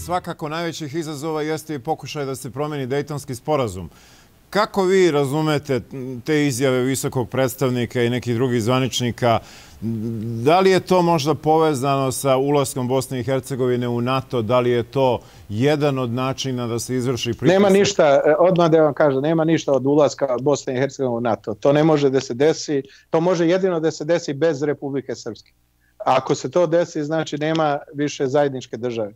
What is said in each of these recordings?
svakako najvećih izazova jeste i pokušaj da se promeni Dejtonski sporazum. Kako vi razumete te izjave visokog predstavnika i nekih drugih zvaničnika? Da li je to možda povezano sa ulaskom Bosne i Hercegovine u NATO? Da li je to jedan od načina da se izvrši pritisak? Nema ništa, odmah da vam kažem, nema ništa od ulaska Bosne i Hercegovine u NATO. To ne može da se desi, to može jedino da se desi bez Republike Srpske. Ako se to desi, znači nema više zajedničke države.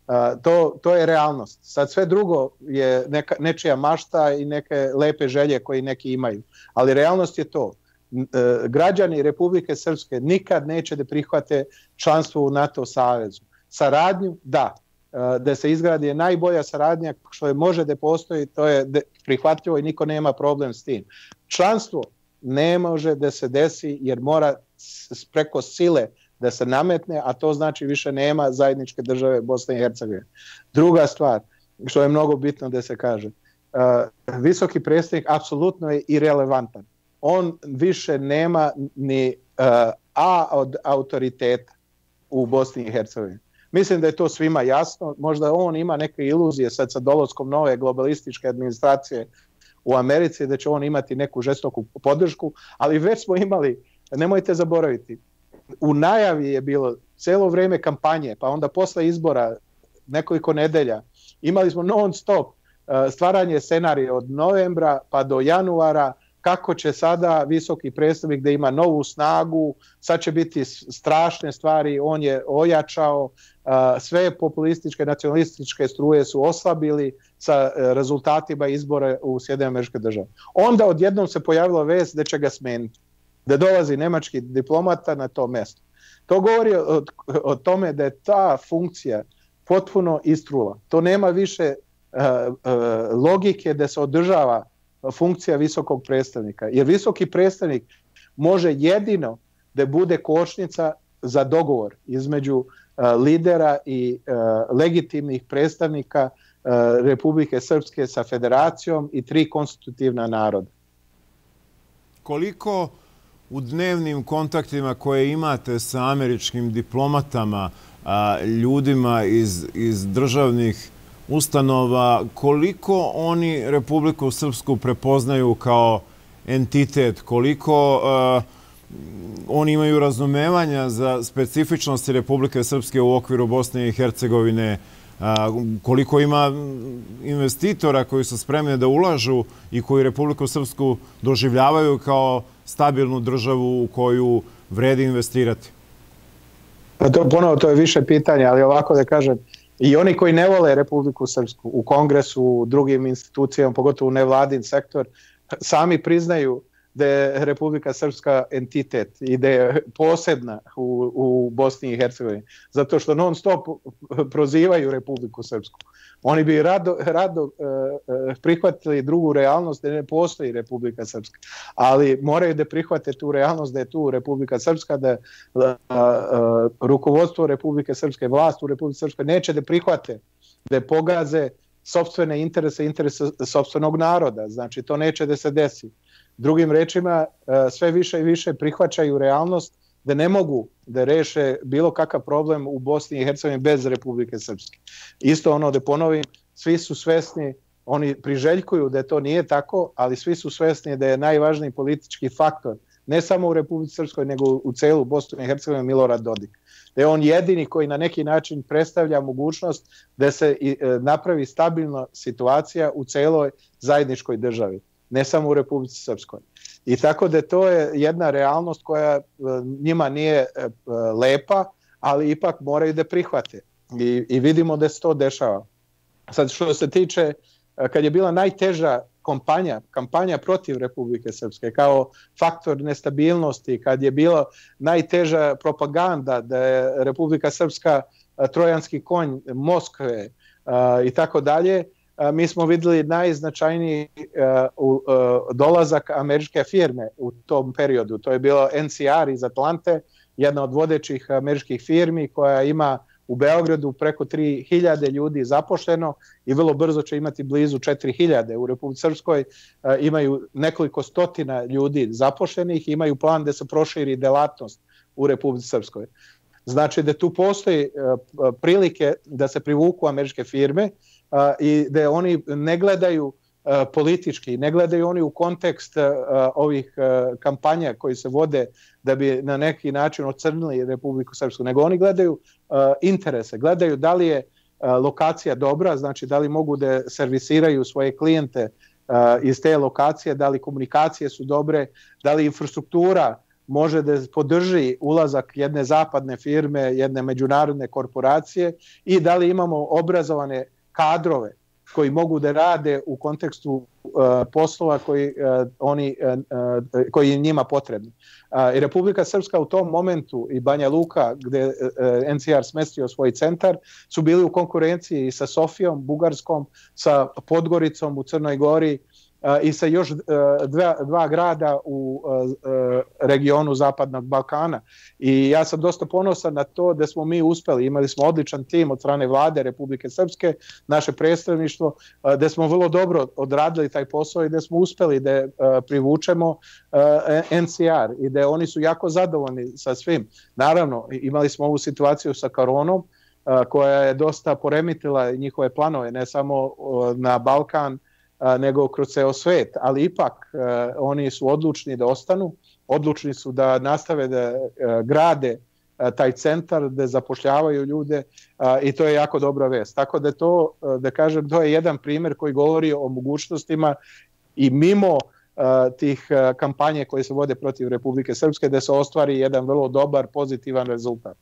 To je realnost. Sad sve drugo je nečija mašta i neke lepe želje koje neki imaju. Ali realnost je to. Građani Republike Srpske nikad neće da prihvate članstvo u NATO savezu. Saradnju, da. Da se izgradi najbolja saradnja što je može da postoji, to je prihvatljivo i niko nema problem s tim. Članstvo ne može da se desi jer mora preko sile da se nametne, a to znači više nema zajedničke države Bosne i Hercegovine. Druga stvar, što je mnogo bitno da se kaže, visoki predstavnik apsolutno je irelevantan. On više nema ni od autoriteta u Bosni i Hercegovini. Mislim da je to svima jasno. Možda on ima neke iluzije sad sa dolaskom nove globalističke administracije u Americi, da će on imati neku žestoku podršku, ali već smo imali, nemojte zaboraviti, u najavi je bilo cijelo vrijeme kampanje, pa onda posle izbora nekoliko nedelja imali smo non stop stvaranje scenarija od novembra pa do januara, kako će sada visoki predstavnik da ima novu snagu, sad će biti strašne stvari, on je ojačao, sve populističke, nacionalističke struje su oslabili sa rezultatima izbora u Sjedinjenim Američkim Državama. Onda odjednom se pojavila vest da će ga smeniti, da dolazi nemački diplomata na to mjesto. To govori o tome da je ta funkcija potpuno istrula. To nema više logike da se održava funkcija visokog predstavnika. Jer visoki predstavnik može jedino da bude kočnica za dogovor između lidera i legitimnih predstavnika Republike Srpske sa federacijom i 3 konstitutivna naroda. Koliko u dnevnim kontaktima koje imate sa američkim diplomatama, ljudima iz državnih ustanova, koliko oni Republiku Srpsku prepoznaju kao entitet, koliko oni imaju razumevanja za specifičnosti Republike Srpske u okviru Bosne i Hercegovine, koliko ima investitora koji su spremni da ulažu i koji Republiku Srpsku doživljavaju kao stabilnu državu u koju vredi investirati? Ponovo, to je više pitanja, ali ovako da kažem, i oni koji ne vole Republiku Srpsku u Kongresu, u drugim institucijama, pogotovo u nevladin sektor, sami priznaju da je Republika Srpska entitet i da je posebna u Bosni i Hercegovini. Zato što non stop prozivaju Republiku Srpsku. Oni bi rado prihvatili drugu realnost da ne postoji Republika Srpska. Ali moraju da prihvate tu realnost da je tu Republika Srpska, da rukovodstvo Republike Srpske, vlast u Republike Srpske neće da prihvate da pogaze sopstvene interese sopstvenog naroda. Znači, to neće da se desi. Drugim rečima, sve više i više prihvaćaju realnost da ne mogu da reše bilo kakav problem u Bosni i Hercegovini bez Republike Srpske. Isto ono da ponovim, svi su svesni, oni priželjkuju da to nije tako, ali svi su svesni da je najvažniji politički faktor, ne samo u Republici Srpskoj, nego u celu Bosnu i Hercegovini, Milorad Dodik. Da je on jedini koji na neki način predstavlja mogućnost da se napravi stabilna situacija u celoj zajedničkoj državi, ne samo u Republici Srpskoj. I tako da to je jedna realnost koja njima nije lepa, ali ipak moraju da prihvate. I vidimo da se to dešava. Sad što se tiče, kad je bila najteža kampanja protiv Republike Srpske kao faktor nestabilnosti, kad je bila najteža propaganda da je Republika Srpska trojanski konj Moskve i tako dalje, mi smo vidjeli najznačajniji dolazak američke firme u tom periodu. To je bilo NCR iz Atlante, jedna od vodećih američkih firmi koja ima u Beogradu preko 3000 ljudi zaposleno i vrlo brzo će imati blizu 4000. U Republici Srpskoj imaju nekoliko stotina ljudi zaposlenih i imaju plan da se proširi delatnost u Republici Srpskoj. Znači da tu postoji prilike da se privuku američke firme i da oni ne gledaju politički, ne gledaju oni u kontekst ovih kampanja koji se vode da bi na neki način ocrnili Republiku Srpsku, nego oni gledaju interese, gledaju da li je lokacija dobra, znači da li mogu da servisiraju svoje klijente iz te lokacije, da li komunikacije su dobre, da li infrastruktura može da podrži ulazak jedne zapadne firme, jedne međunarodne korporacije i da li imamo obrazovane kadrove koji mogu da rade u kontekstu poslova koji je njima potrebni. I Republika Srpska u tom momentu i Banja Luka, gde NCR smestio svoj centar, su bili u konkurenciji sa Sofijom, Bugarskom, sa Podgoricom u Crnoj Gori i sa još dva grada u regionu Zapadnog Balkana. I ja sam dosta ponosan na to da smo mi uspeli, imali smo odličan tim od strane vlade Republike Srpske, naše predstavništvo, da smo vrlo dobro odradili taj posao i da smo uspeli da privučemo NCR i da oni su jako zadovoljni sa svim. Naravno, imali smo ovu situaciju sa koronom koja je dosta poremetila njihove planove, ne samo na Balkan, nego kroz ceo svet, ali ipak oni su odlučni da ostanu, odlučni su da nastave da grade taj centar, da zapošljavaju ljude i to je jako dobra vest. Tako da to, da kažem, to je jedan primjer koji govori o mogućnostima i mimo tih kampanje koje se vode protiv Republike Srpske, da se ostvari jedan vrlo dobar, pozitivan rezultat.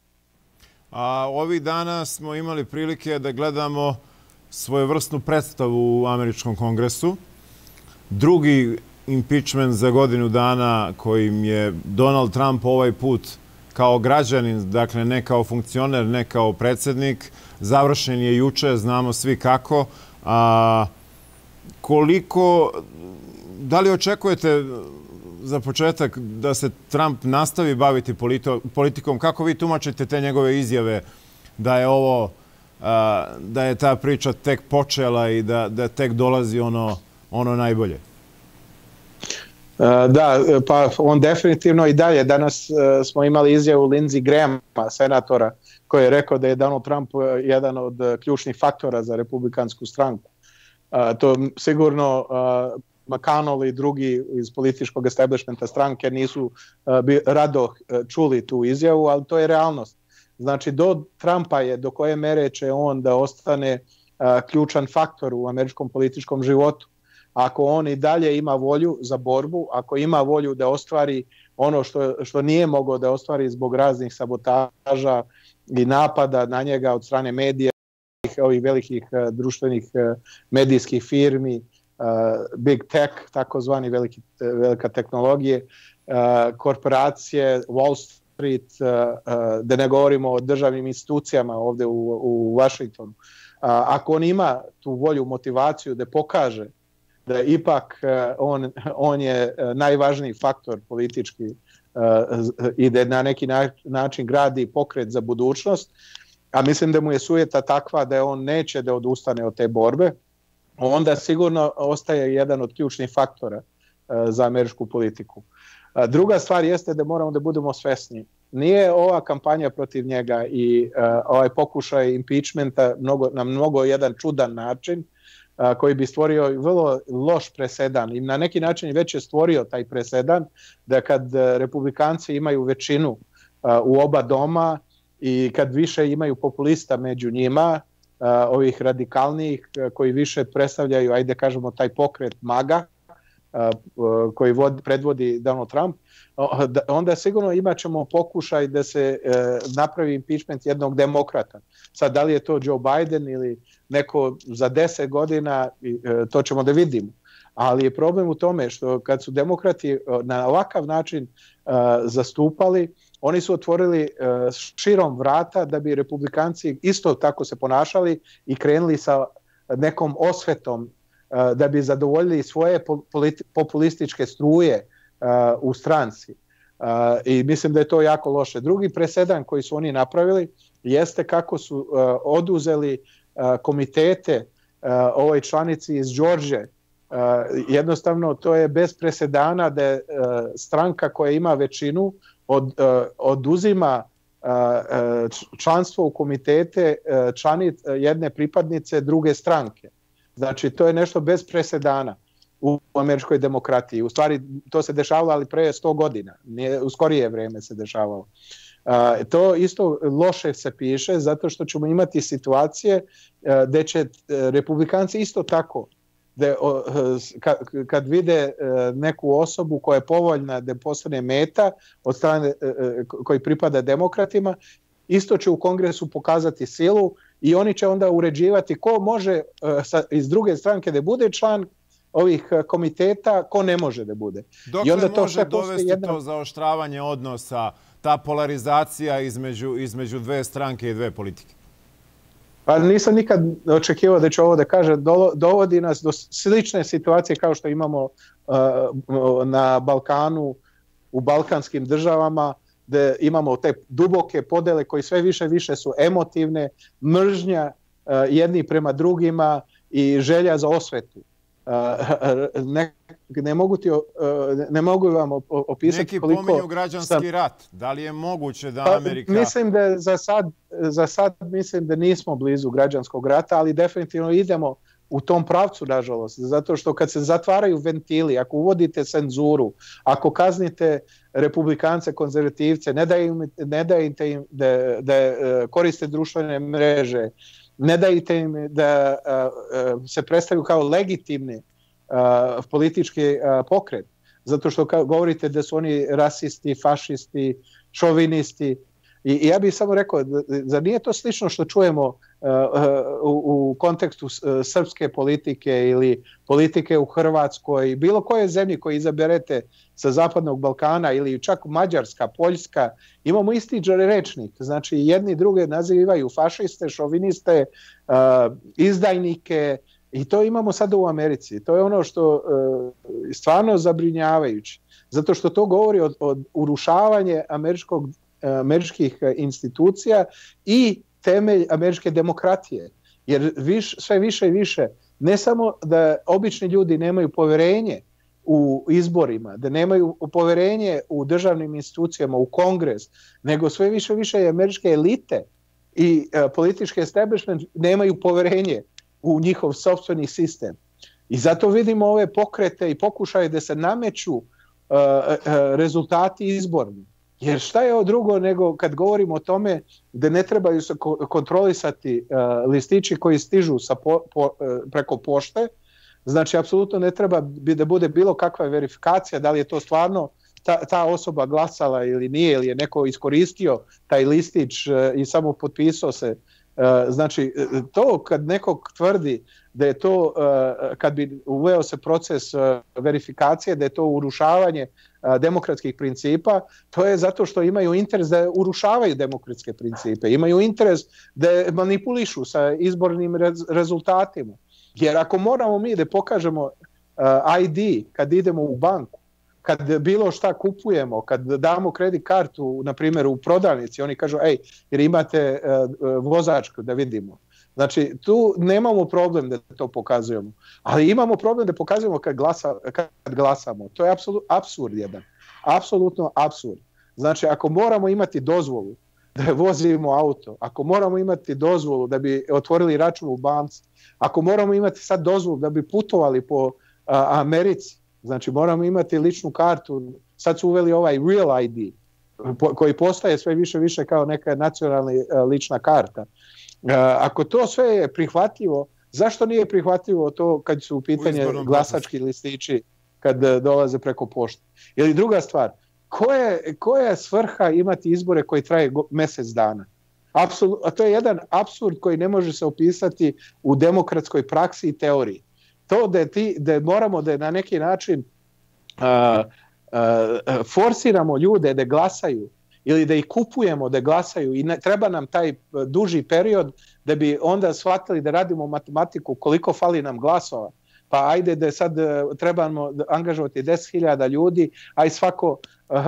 A ovih dana smo imali prilike da gledamo svojevrsnu predstavu u Američkom kongresu. Drugi impeachment za godinu dana kojim je Donald Trump ovaj put kao građanin, dakle ne kao funkcioner, ne kao predsjednik, završen je juče, znamo svi kako. Da li očekujete za početak da se Trump nastavi baviti politikom? Kako vi tumačite te njegove izjave da je ta priča tek počela i da tek dolazi ono najbolje? Da, pa on definitivno i dalje. Danas smo imali izjavu Lindsey Grahama, senatora, koji je rekao da je Donald Trump jedan od ključnih faktora za republikansku stranku. To sigurno McConnell i drugi iz političkog establishmenta stranke nisu rado čuli tu izjavu, ali to je realnost. Znači, do Trumpa je do koje mere će on da ostane ključan faktor u američkom političkom životu. Ako on i dalje ima volju za borbu, ako ima volju da ostvari ono što nije mogao da ostvari zbog raznih sabotaža i napada na njega od strane medija, ovih velikih društvenih medijskih firmi, big tech, takozvani velika tehnologije, korporacije, Wall Street, da ne govorimo o državnim institucijama ovdje u Washingtonu. Ako on ima tu volju, motivaciju da pokaže da ipak on je najvažniji faktor politički i da na neki način gradi pokret za budućnost, a mislim da mu je sujeta takva da on neće da odustane od te borbe, onda sigurno ostaje jedan od ključnih faktora za američku politiku. Druga stvar jeste da moramo da budemo svesni. Nije ova kampanja protiv njega i ovaj pokušaj impeachmenta na mnogo jedan čudan način koji bi stvorio vrlo loš presedan i na neki način već je stvorio taj presedan da kad republikanci imaju većinu u oba doma i kad više imaju populista među njima, ovih radikalnijih koji više predstavljaju, ajde kažemo, taj pokret MAGA koji predvodi Donald Trump, onda sigurno imat ćemo pokušaj da se napravi impeachment jednog demokrata. Sad, da li je to Joe Biden ili neko za 10 godina, to ćemo da vidimo. Ali je problem u tome što kad su demokrati na ovakav način zastupali, oni su otvorili širom vrata da bi republikanci isto tako se ponašali i krenuli sa nekom osvetom da bi zadovoljili svoje populističke struje u stranci. I mislim da je to jako loše. Drugi presedan koji su oni napravili jeste kako su oduzeli komitete ovoj članici iz Georgije. Jednostavno to je bez presedana da je stranka koja ima većinu oduzima članstvo u komitete jedne pripadnice druge stranke. Znači, to je nešto bez presedana u američkoj demokratiji. U stvari, to se dešavalo, ali pre 100 godina. U skorije vreme se dešavalo. To isto loše se piše, zato što ćemo imati situacije gde će republikanci isto tako, kad vide neku osobu koja je povoljna da postane meta od strane koji pripada demokratima, isto će u Kongresu pokazati silu i oni će onda uređivati ko može iz druge stranke da bude član ovih komiteta, ko ne može da bude. Dokle može dovesti to zaoštravanje odnosa, ta polarizacija između dve stranke i dve politike? Pa nisam nikad očekivao da će ovo da kaže. Dovodi nas do slične situacije kao što imamo na Balkanu, u balkanskim državama, gde imamo te duboke podele koji sve više su emotivne, mržnja jedni prema drugima i želja za osvetu. Ne mogu vam opisati neki koliko... Neki pominju građanski rat. Da li je moguće da Amerika... Mislim da za sad mislim da nismo blizu građanskog rata, ali definitivno idemo u tom pravcu, nažalost. Zato što kad se zatvaraju ventili, ako uvodite cenzuru, ako kaznite republikance, konzervativce, ne dajete im da koriste društvene mreže, ne dajte im da se predstavljaju kao legitimni politički pokret, zato što govorite da su oni rasisti, fašisti, šovinisti. I ja bih samo rekao, zar nije to slično što čujemo u kontekstu srpske politike ili politike u Hrvatskoj, bilo koje zemlji koje izaberete sa Zapadnog Balkana ili čak Mađarska, Poljska, imamo isti rečnik. Znači, jedni druge nazivaju fašiste, šoviniste, izdajnike, i to imamo sada u Americi. To je ono što je stvarno zabrinjavajuće, zato što to govori o urušavanje američkih institucija i temelj američke demokratije. Jer sve više i više, ne samo da obični ljudi nemaju poverenje u izborima, da nemaju poverenje u državnim institucijama, u Kongres, nego sve više i više američke elite i politički establishment nemaju poverenje u njihov sopstveni sistem. I zato vidimo ove pokrete i pokušaje da se nameću rezultati izborni. Jer šta je ovo drugo nego kad govorimo o tome da ne trebaju se kontrolisati listići koji stižu preko pošte, znači apsolutno ne treba da bude bilo kakva verifikacija da li je to stvarno ta osoba glasala ili nije, ili je neko iskoristio taj listić i samo potpisao se. Znači, to kad nekog tvrdi da je to, kad bi uveo se proces verifikacije, da je to urušavanje demokratskih principa, to je zato što imaju interes da urušavaju demokratske principe, imaju interes da manipulišu sa izbornim rezultatima. Jer ako moramo mi da pokažemo ID kad idemo u banku, kad bilo šta kupujemo, kad damo kredit kartu, na primjer u prodavnici, oni kažu, jer imate vozačku da vidimo. Znači, tu nemamo problem da to pokazujemo, ali imamo problem da pokazujemo kad glasamo. To je apsurd jedan. Apsolutno apsurd. Znači, ako moramo imati dozvolu da vozimo auto, ako moramo imati dozvolu da bi otvorili račun u banci, ako moramo imati sad dozvolu da bi putovali po Americi, znači moramo imati ličnu kartu, sad su uveli ovaj Real ID, koji postaje sve više kao neka nacionalna lična karta. Ako to sve je prihvatljivo, zašto nije prihvatljivo to kad su u pitanje glasački listići kad dolaze preko pošte? Ili druga stvar, koja je svrha imati izbore koji traje mjesec dana? A to je jedan apsurd koji ne može se opisati u demokratskoj praksi i teoriji. To da moramo da na neki način forsiramo ljude da glasaju ili da ih kupujemo da glasaju i treba nam taj duži period da bi onda shvatili da radimo matematiku koliko fali nam glasova. Pa ajde da sad trebamo angažovati 10.000 ljudi, aj svako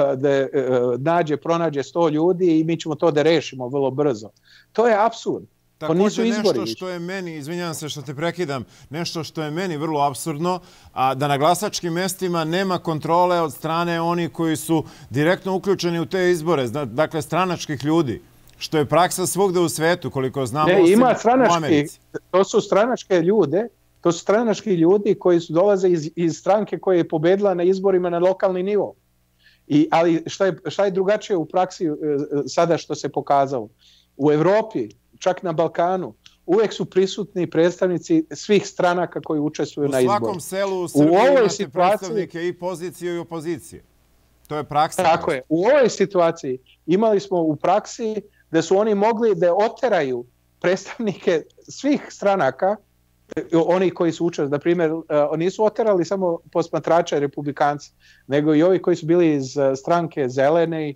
da pronađe 100 ljudi i mi ćemo to da rešimo vrlo brzo. To je apsurd. To nisu izbori. Nešto što je meni, izvinjavam se što te prekidam, nešto što je meni vrlo apsurdno, a da na glasačkim mestima nema kontrole od strane onih koji su direktno uključeni u te izbore, dakle stranačkih ljudi, što je praksa svugde u svetu, koliko znamo, osim u Americi. To su stranačke ljude, to su stranački ljudi koji su dolaze iz stranke koja je pobedila na izborima na lokalni nivo. Ali šta je drugačije u praksi sada što se pokazalo? U Evropi, čak na Balkanu, uvek su prisutni predstavnici svih stranaka koji učestvuju na izboru. U svakom selu u Srbiji imate predstavnike i pozicije i opozicije. To je praksa. Tako je. U ovoj situaciji imali smo u praksi da su oni mogli da oteraju predstavnike svih stranaka, oni koji su učestvovali, na primjer, nisu oterali samo posmatrača republikanci, nego i ovi koji su bili iz stranke Zelene,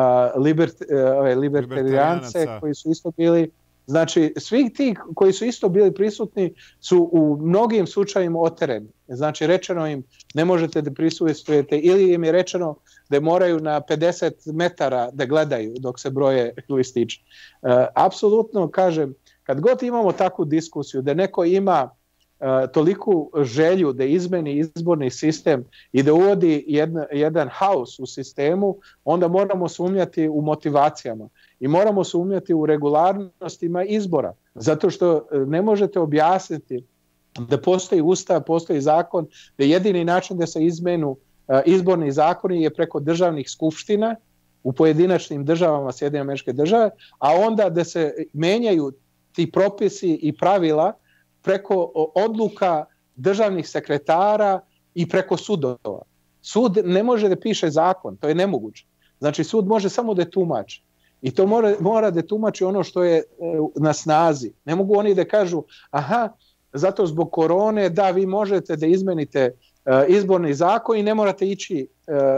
libertarijance, koji su isto bili, znači svi ti koji su isto bili prisutni su u mnogim slučajima otereni. Znači rečeno im ne možete da prisustvujete ili im je rečeno da moraju na 50 metara da gledaju dok se broje listići. Apsolutno kažem, kad god imamo takvu diskusiju da neko ima toliku želju da izmeni izborni sistem i da uvodi jedan haos u sistemu, onda moramo sumnjati u motivacijama i moramo sumnjati u regularnostima izbora. Zato što ne možete objasniti da postoji ustav, postoji zakon, da jedini način da se izmenu izborni zakoni je preko državnih skupština u pojedinačnim državama Sjedinjenih Američkih Država, a onda da se menjaju ti propisi i pravila preko odluka državnih sekretara i preko sudova. Sud ne može da piše zakon, to je nemoguće. Znači sud može samo da tumači. I to mora da tumači ono što je na snazi. Ne mogu oni da kažu, aha, zato zbog korone, da, vi možete da izmenite izborni zakon i ne morate ići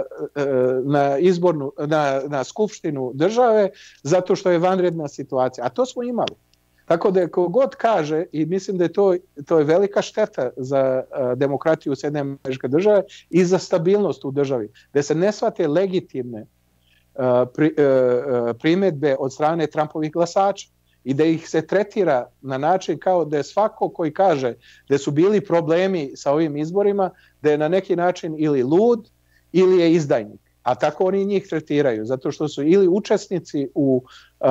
na skupštinu države zato što je vanredna situacija. A to smo imali. Tako da kogod kaže, i mislim da je to je velika šteta za demokratiju Sjedinjenih Američkih Država i za stabilnost u državi, da se ne shvate legitimne primjedbe od strane Trumpovih glasača i da ih se tretira na način kao da je svako koji kaže da su bili problemi sa ovim izborima, da je na neki način ili lud ili je izdajnik. A tako oni njih tretiraju, zato što su ili učesnici u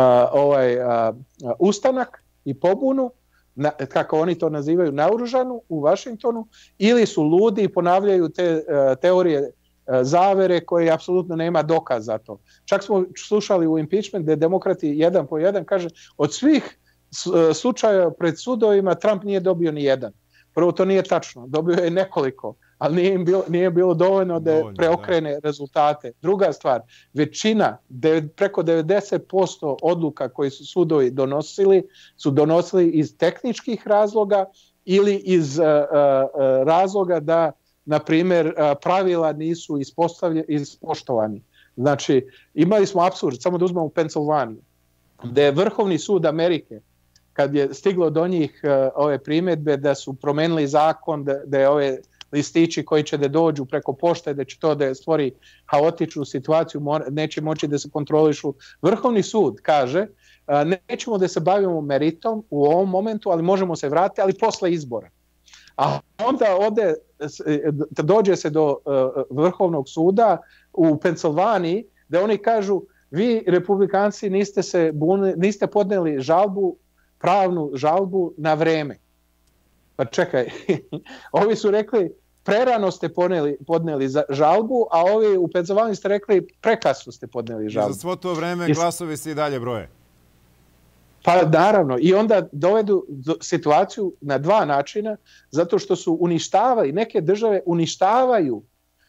ustanak i pobunu, kako oni to nazivaju, naoružanu u Vašingtonu, ili su ludi i ponavljaju te teorije zavere koje apsolutno nema dokaza za to. Čak smo slušali u impeachment da demokrati jedan po jedan kaže od svih slučaja pred sudovima Trump nije dobio ni jedan. Prvo, to nije tačno, dobio je nekoliko, ali nije bilo dovoljno da preokrene rezultate. Druga stvar, većina, preko 90% odluka koje su sudovi su donosili iz tehničkih razloga ili iz razloga da, na primjer, pravila nisu ispoštovani. Znači, imali smo apsurd, samo da uzmemo u Pensilvaniju, da je Vrhovni sud Amerike, kad je stiglo do njih ove primjedbe da su promenili zakon, da je ove listići koji će da dođu preko pošte, da će to da stvori haotičnu situaciju, neće moći da se kontrolišu. Vrhovni sud kaže, nećemo da se bavimo meritom u ovom momentu, ali možemo se vratiti, ali posle izbora. A onda dođe se do Vrhovnog suda u Pensilvaniji, da oni kažu, vi republikanci niste podneli pravnu žalbu na vreme. Pa čekaj, ovi su rekli prerano ste podneli žalbu, a ovi u Pensilvaniji ste rekli prekasno ste podneli žalbu. I za svo to vreme glasovi se i dalje broje. Pa naravno, i onda dovedu situaciju na dva načina, zato što su uništavali, neke države uništavaju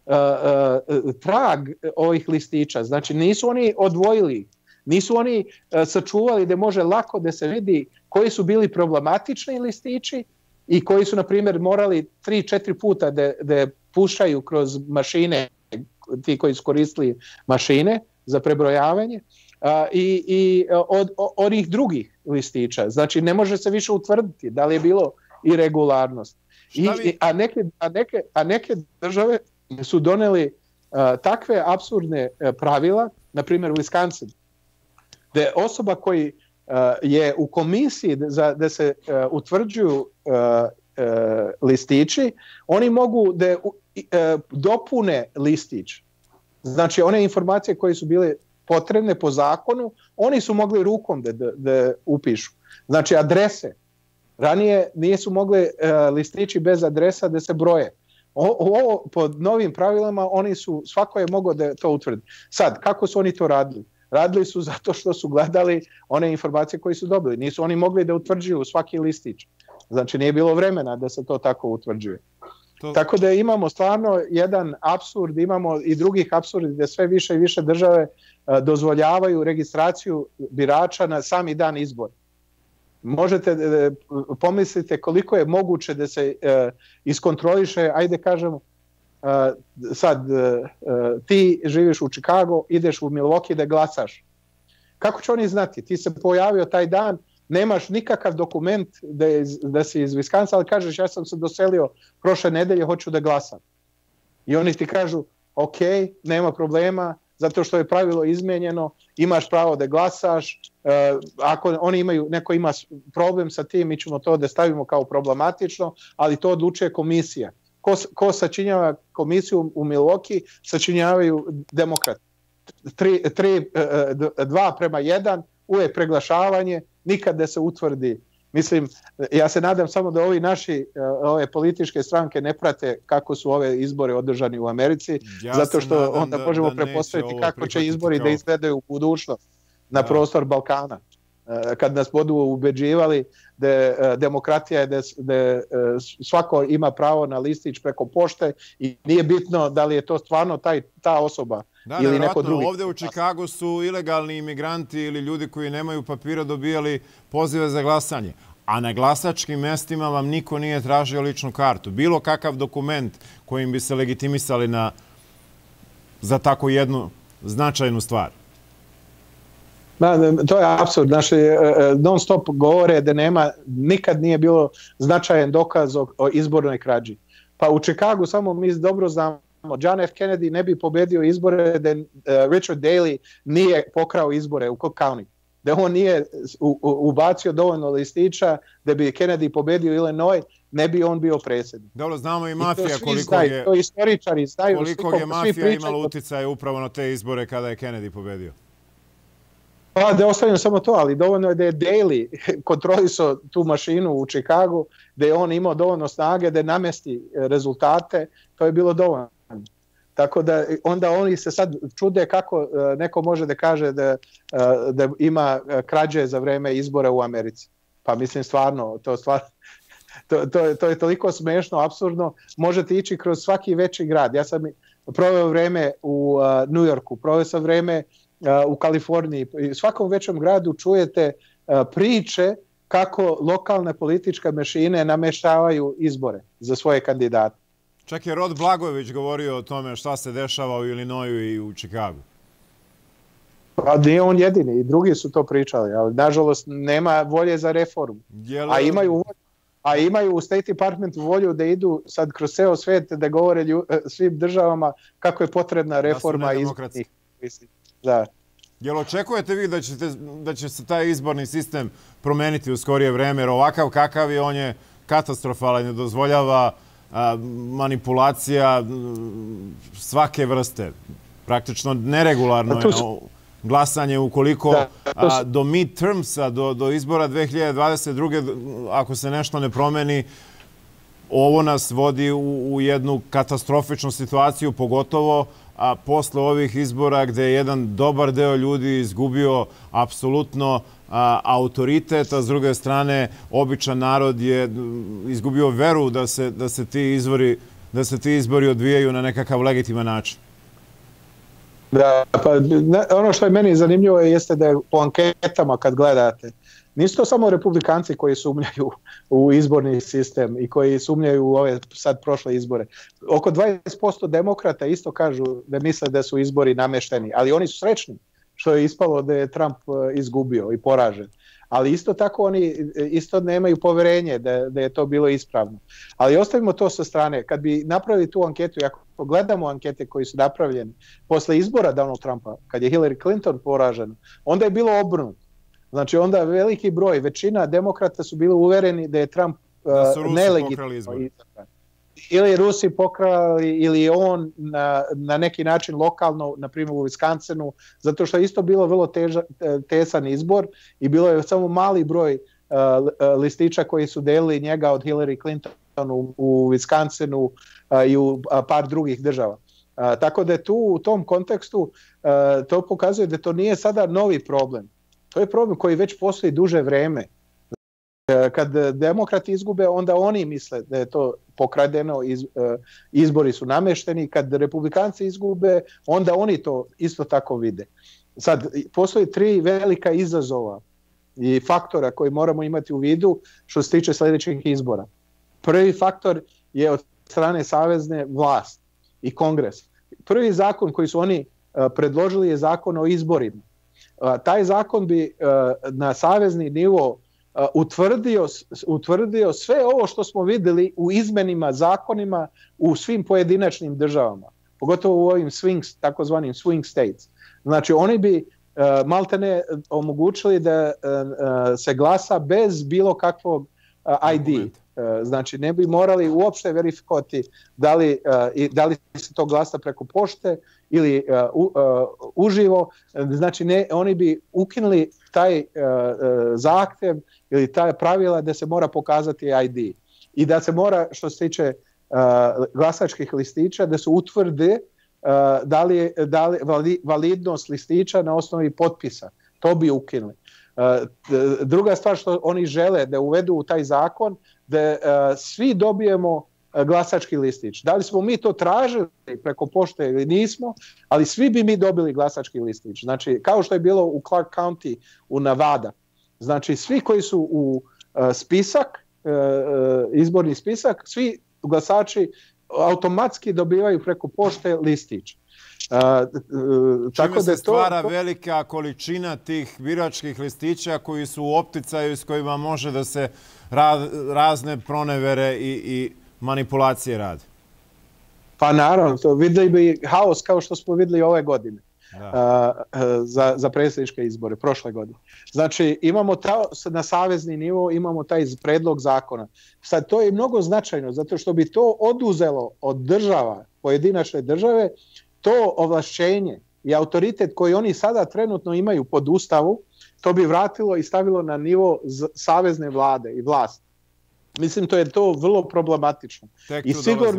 trag ovih listića. Znači nisu oni odvojili, nisu oni sačuvali da može lako da se vidi koji su bili problematični listići i koji su, na primjer, morali 3-4 puta da pušaju kroz mašine, ti koji su koristili mašine za prebrojavanje, i od onih drugih listića. Znači, ne može se više utvrditi da li je bilo irregularnost. A neke države su doneli takve apsurdne pravila, na primjer Wisconsin, da je osoba koji je u komisiji da se utvrđuju listići, oni mogu da dopune listić. Znači, one informacije koje su bile potrebne po zakonu, oni su mogli rukom da upišu. Znači, adrese. Ranije nisu mogli listići bez adresa da se broje. Ovo pod novim pravilama svako je mogao da to utvrdi. Sad, kako su oni to radili? Radili su zato što su gledali one informacije koje su dobili. Nisu oni mogli da utvrđuju svaki listić. Znači, nije bilo vremena da se to tako utvrđuje. Tako da imamo stvarno jedan apsurd, imamo i drugih apsurdi da sve više i više države dozvoljavaju registraciju birača na sami dan izbora. Možete pomislite koliko je moguće da se iskontroliše, ajde kažemo, sad ti živiš u Chicagu, ideš u Milwaukee da glasaš. Kako će oni znati? Ti se pojavio taj dan, nemaš nikakav dokument da si iz Wisconsin, ali kažeš ja sam se doselio prošle nedelje, hoću da glasam. I oni ti kažu, ok, nema problema, zato što je pravilo izmenjeno, imaš pravo da glasaš, ako neko ima problem sa tim, mi ćemo to da stavimo kao problematično, ali to odlučuje komisija. Ko sačinjava komisiju u Milwaukee, sačinjavaju demokrati. 2:1, uvek preglašavanje, nikad da se utvrdi. Mislim, ja se nadam samo da ove političke stranke ne prate kako su ove izbore održani u Americi, zato što onda možemo prepostaviti kako će izbori da izgledaju u budućnost na prostor Balkana. Kad nas budu ubeđivali da demokratija je da svako ima pravo na listić preko pošte i nije bitno da li je to stvarno ta osoba ili neko drugi. Ovdje u Chicagu su ilegalni imigranti ili ljudi koji nemaju papira dobijali pozive za glasanje, a na glasačkim mestima vam niko nije tražio ličnu kartu. Bilo kakav dokument kojim bi se legitimisali za tako jednu značajnu stvar. To je apsurd. Non stop govore da nikad nije bilo značajan dokaz o izbornoj krađi. Pa u Chicagu samo mi dobro znamo, John F. Kennedy ne bi pobedio izbore da Richard Daley nije pokrao izbore u Cook County. Da on nije ubacio dovoljno listića da bi Kennedy pobedio Illinois, ne bi on bio predsjednik. Dobro, znamo i mafija koliko je mafija imala uticaje upravo na te izbore kada je Kennedy pobedio. Pa da ostavim samo to, ali dovoljno je da je Daley kontrolisao tu mašinu u Chicagu, da je on imao dovoljno snage da namesti rezultate, to je bilo dovoljno. Tako da onda oni se sad čude kako neko može da kaže da ima krađe za vreme izbora u Americi. Pa mislim stvarno, to je toliko smešno, apsurdno. Možete ići kroz svaki veći grad. Ja sam proveo vreme u New Yorku, proveo sam vreme u Kaliforniji. U svakom većem gradu čujete priče kako lokalne političke mašine nameštavaju izbore za svoje kandidate. Čak je Rod Blagojević govorio o tome šta se dešava u Illinoisu i u Chicagu. Pa nije on jedini, i drugi su to pričali, ali nažalost nema volje za reformu. A imaju u State Departmentu volju da idu sad kroz ceo svet da govore svim državama kako je potrebna reforma izbornih. Da. Jel očekujete vi da će se taj izborni sistem promeniti u skorije vreme, jer ovakav kakav je, on je katastrofalan, ne dozvoljava manipulacija svake vrste, praktično neregularno je glasanje ukoliko do midtermsa, do izbora 2022. ako se nešto ne promeni, ovo nas vodi u jednu katastrofičnu situaciju, pogotovo posle ovih izbora gde je jedan dobar deo ljudi izgubio apsolutno autoritet, a s druge strane običan narod je izgubio veru da se ti izbori odvijaju na nekakav legitiman način. Da, pa ono što je meni zanimljivo jeste da je po anketama kad gledate, nisu to samo republikanci koji sumnjaju u izborni sistem i koji sumnjaju u ove sad prošle izbore. Oko 20% demokrata isto kažu da misle da su izbori namešteni, ali oni su srećni što je ispalo da je Trump izgubio i poražen. Ali isto tako oni isto nemaju poverenje da je to bilo ispravno. Ali ostavimo to sa strane. Kad bi napravili tu anketu, ako gledamo ankete koji su napravljene posle izbora Donald Trumpa, kad je Hillary Clinton poražena, onda je bilo obrnuto. Znači onda veliki broj, većina demokrata su bili uvereni da je Trump nelegitimno izabran. Ili Rusi pokrali ili on na neki način lokalno, na primjer u Wisconsinu, zato što je isto bilo vrlo tesan izbor i bilo je samo mali broj listića koji su delili njega od Hillary Clinton u Wisconsinu i u par drugih država. Tako da je tu u tom kontekstu to pokazuje da to nije sada novi problem. To je problem koji već postoji duže vreme. Kad demokrati izgube, onda oni misle da je to pokradeno, izbori su namešteni. Kad republikanci izgube, onda oni to isto tako vide. Sad, postoji 3 velika izazova i faktora koji moramo imati u vidu što se tiče sljedećih izbora. Prvi faktor je od strane savezne vlasti i kongres. Prvi zakon koji su oni predložili je zakon o izborima. Taj zakon bi na savezni nivo utvrdio sve ovo što smo vidjeli u izmenima zakonima u svim pojedinačnim državama, pogotovo u ovim takozvanim swing states. Znači oni bi maltene omogućili da se glasa bez bilo kakvog ID. Znači ne bi morali uopšte verifikovati da li se to glasa preko pošte ili uživo. Znači oni bi ukinuli taj zahtjev ili taj pravila da se mora pokazati ID i da se mora, što se tiče glasačkih listića, da se utvrde da li validnost listića na osnovi potpisa. To bi ukinuli. Druga stvar što oni žele da uvedu u taj zakon, da svi dobijemo glasački listić. Da li smo mi to tražili preko pošte ili nismo, ali svi bi mi dobili glasački listić. Znači, kao što je bilo u Clark County u Nevada. Znači, svi koji su u izborni spisak, svi glasači automatski dobivaju preko pošte listić. Čime se stvara velika količina tih biračkih listića koji su u opticaju s kojima može da se razne pronevere i manipulacije rade. Pa naravno, vidjeli bi haos kao što smo vidjeli ove godine za predsjedničke izbore, prošle godine. Znači, imamo na savezni nivo imamo taj predlog zakona. Sad, to je mnogo značajno, zato što bi to oduzelo od država, pojedinačne države, to ovlašćenje i autoritet koji oni sada trenutno imaju pod Ustavu, to bi vratilo i stavilo na nivo savezne vlade i vlasti. Mislim, to je to vrlo problematično. I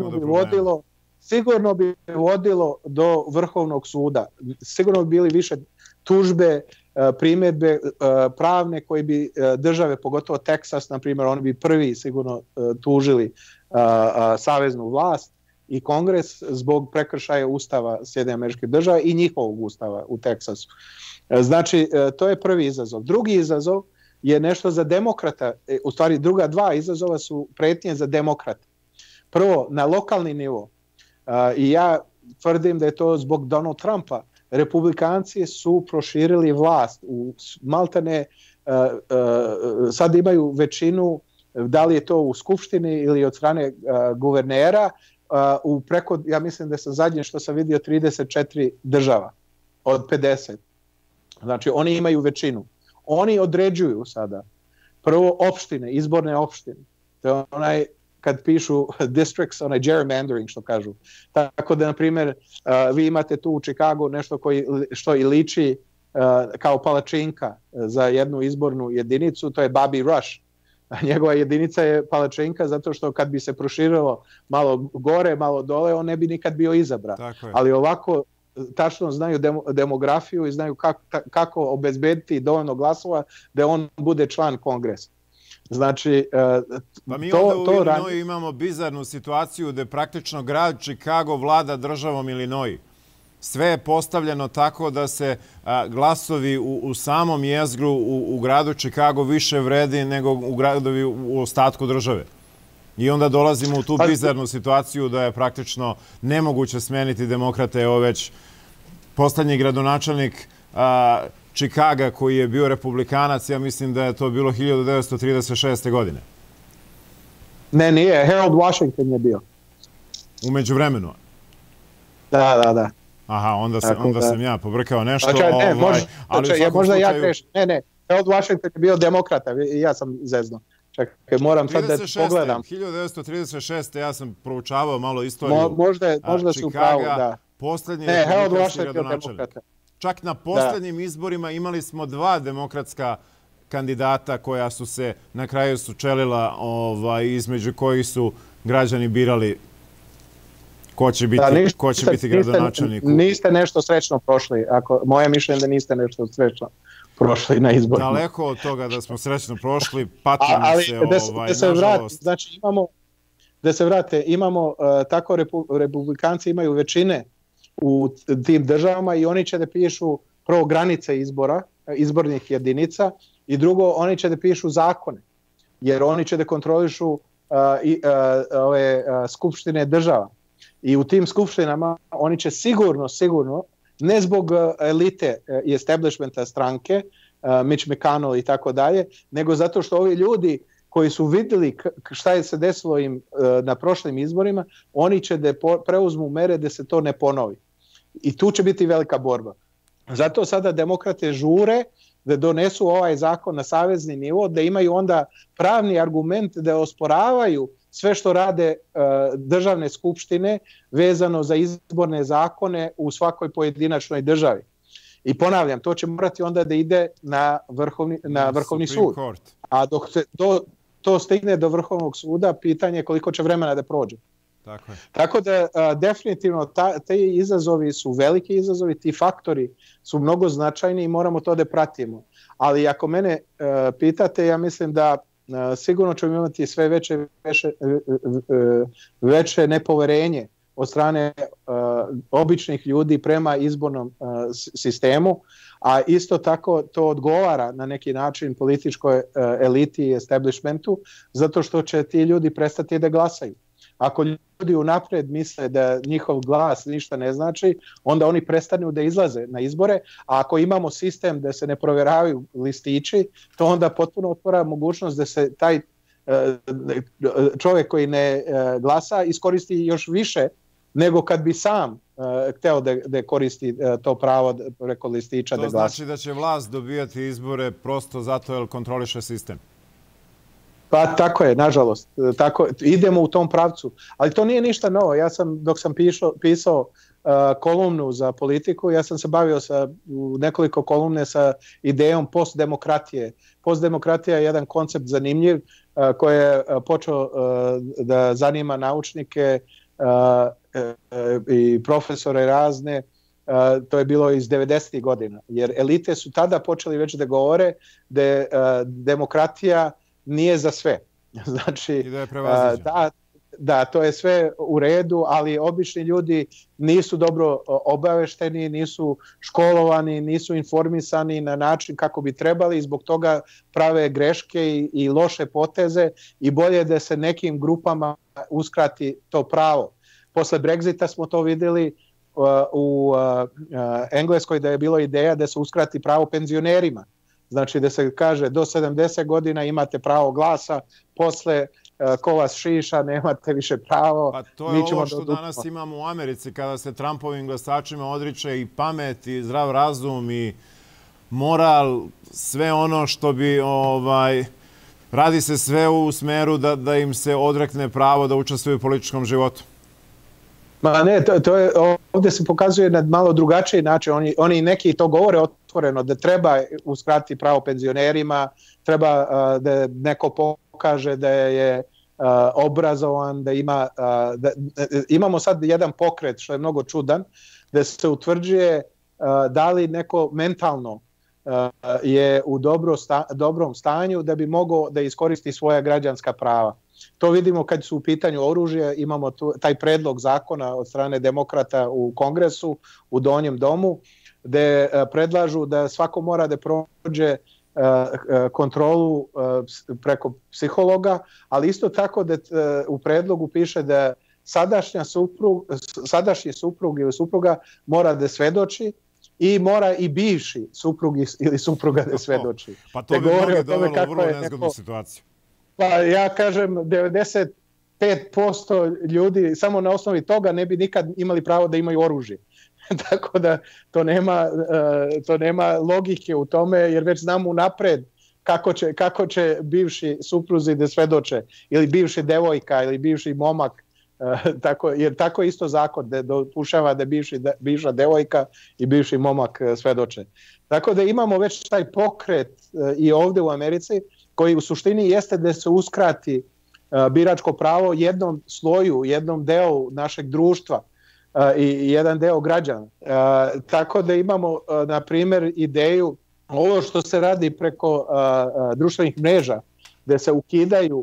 sigurno bi vodilo do Vrhovnog suda. Sigurno bi bili više tužbe, primjedbe pravne koje bi države, pogotovo Teksas, na primjer, oni bi prvi sigurno tužili saveznu vlast i kongres zbog prekršaja Ustava SAD-a i njihovog ustava u Teksasu. Znači, to je prvi izazov. Drugi izazov je nešto za demokrata, u stvari druga 2 izazova su pretnje za demokrate. Prvo, na lokalni nivo, i ja tvrdim da je to zbog Donald Trumpa, republikanci su proširili vlast. Maltene sad imaju većinu, da li je to u skupštini ili od strane guvernera, u preko, ja mislim da sam zadnje što sam vidio 34 država od 50. Znači oni imaju većinu. Oni određuju sada prvo opštine, izborne opštine. To je onaj kad pišu districts, onaj gerrymandering što kažu. Tako da, na primjer, vi imate tu u Chicagu nešto što i liči kao palačinka za jednu izbornu jedinicu, to je Bobby Rush. Njegova jedinica je palačinka zato što kad bi se proširilo malo gore, malo dole, on ne bi nikad bio izabran. Ali ovako tačno znaju demografiju i znaju kako obezbediti dovoljno glasova da on bude član kongresa. Znači, pa mi onda u Illinoisu imamo bizarnu situaciju gde praktično grad Chicago vlada državom Illinois. Sve je postavljeno tako da se glasovi u samom jezgru u gradu Chicago više vredi nego u gradovi u ostatku države. I onda dolazimo u tu bizarnu situaciju da je praktično nemoguće smeniti demokrate. Evo već poslednji gradonačelnik Chicaga koji je bio republikanac, ja mislim da je to bilo 1936. godine. Ne, nije. Harold Washington je bio. U međuvremenu? Da. Aha, onda sam ja pobrkao nešto. Možda ja grešim. Ne. Harold Washington je bio demokrata, ja sam zezno. Čekaj, moram sad da pogledam. 1936. ja sam proučavao malo istoriju možda si u pravu, da. Posljednji Harold republikanski Washington je bio gradonačelnik. demokrata. Čak na posljednjim izborima imali smo 2 demokratska kandidata koja su se na kraju sučelila, između kojih su građani birali ko će biti gradonačelnik. Niste nešto srećno prošli. Moje mišljenje da niste nešto srećno prošli na izborima. Daleko od toga da smo srećno prošli, patimo se, nažalost. Znači da se vrate, imamo tako republikanci imaju većine u tim državama i oni će da pišu prvo granice izbornih jedinica i drugo oni će da pišu zakone, jer oni će da kontrolišu ove skupštine država. I u tim skupštinama oni će sigurno, ne zbog elite i establishmenta stranke, Mitch McConnell i tako dalje, nego zato što ovi ljudi koji su vidjeli šta je se desilo im na prošlim izborima, oni će da preuzmu mere da se to ne ponovi. I tu će biti velika borba. Zato sada demokrate žure da donesu ovaj zakon na savezni nivo, da imaju onda pravni argument da osporavaju sve što rade državne skupštine vezano za izborne zakone u svakoj pojedinačnoj državi. I ponavljam, to će morati onda da ide na Vrhovni sud. A dok se to stigne do Vrhovnog suda, pitanje je koliko će vremena da prođe. Tako da definitivno te izazovi su veliki izazovi, ti faktori su mnogo značajni i moramo to da pratimo. Ali ako mene pitate, ja mislim da sigurno ćemo imati sve veće nepoverenje od strane običnih ljudi prema izbornom sistemu, a isto tako to odgovara na neki način političkoj eliti i establishmentu, zato što će ti ljudi prestati da glasaju. Ako ljudi unaprijed misle da njihov glas ništa ne znači, onda oni prestanu da izlaze na izbore, a ako imamo sistem da se ne provjeravaju listići, to onda potpuno otvara mogućnost da se taj čovjek koji ne glasa iskoristi još više nego kad bi sam hteo da koristi to pravo preko listića da glasa. To znači da će vlast dobijati izbore prosto zato jer kontroliše sistem? Pa tako je, nažalost. Idemo u tom pravcu. Ali to nije ništa novo. Dok sam pisao kolumnu za politiku, ja sam se bavio u nekoliko kolumne sa idejom postdemokratije. Postdemokratija je jedan koncept zanimljiv koji je počeo da zanima naučnike i profesore razne. To je bilo iz 90. godina. Jer elite su tada počeli već da govore da demokratija nije za sve. Znači, da, to je sve u redu, ali obični ljudi nisu dobro obavešteni, nisu školovani, nisu informisani na način kako bi trebali i zbog toga prave greške i loše poteze i bolje da se nekim grupama uskrati to pravo. Posle Brexita smo to vidjeli u Engleskoj da je bilo ideja da se uskrati pravo penzionerima. Znači da se kaže do 70 godina imate pravo glasa, posle ko vas šiša nemate više pravo. Pa to je ovo što danas imamo u Americi kada se Trumpovim glasačima odriče i pamet i zdrav razum i moral, sve ono što bi radi se sve u smeru da im se odrekne pravo da učestvuju u političkom životu. Ma ne, ovdje se pokazuje na malo drugačiji način. Oni neki to govore otvoreno da treba uskratiti pravo penzionerima, treba da neko pokaže da je obrazovan, da imamo sad jedan pokret što je mnogo čudan, da se utvrđuje da li neko mentalno je u dobrom stanju da bi mogao da iskoristi svoja građanska prava. To vidimo kad su u pitanju oružje, imamo taj predlog zakona od strane demokrata u Kongresu, u Donjem domu, gde predlažu da svako mora da prođe kontrolu preko psihologa, ali isto tako da u predlogu piše da sadašnji suprug ili supruga mora da svedoči i mora i bivši suprug ili supruga da svedoči. Pa to bi mnoge dovelo u vrlo nezgodnu situaciju. Pa ja kažem 95% ljudi samo na osnovi toga ne bi nikad imali pravo da imaju oružje. Tako da to nema logike u tome, jer već znamo unapred kako će bivši supruzi da svedoče, ili bivši devojka ili bivši momak, jer tako isto zakon da dopušava da bivša devojka i bivši momak svedoče. Tako da imamo već taj pokret i ovdje u Americi, koji u suštini jeste da se uskrati biračko pravo jednom sloju, jednom delu našeg društva i jedan deo građana. Tako da imamo, na primjer, ideju, ovo što se radi preko društvenih mreža, da se ukidaju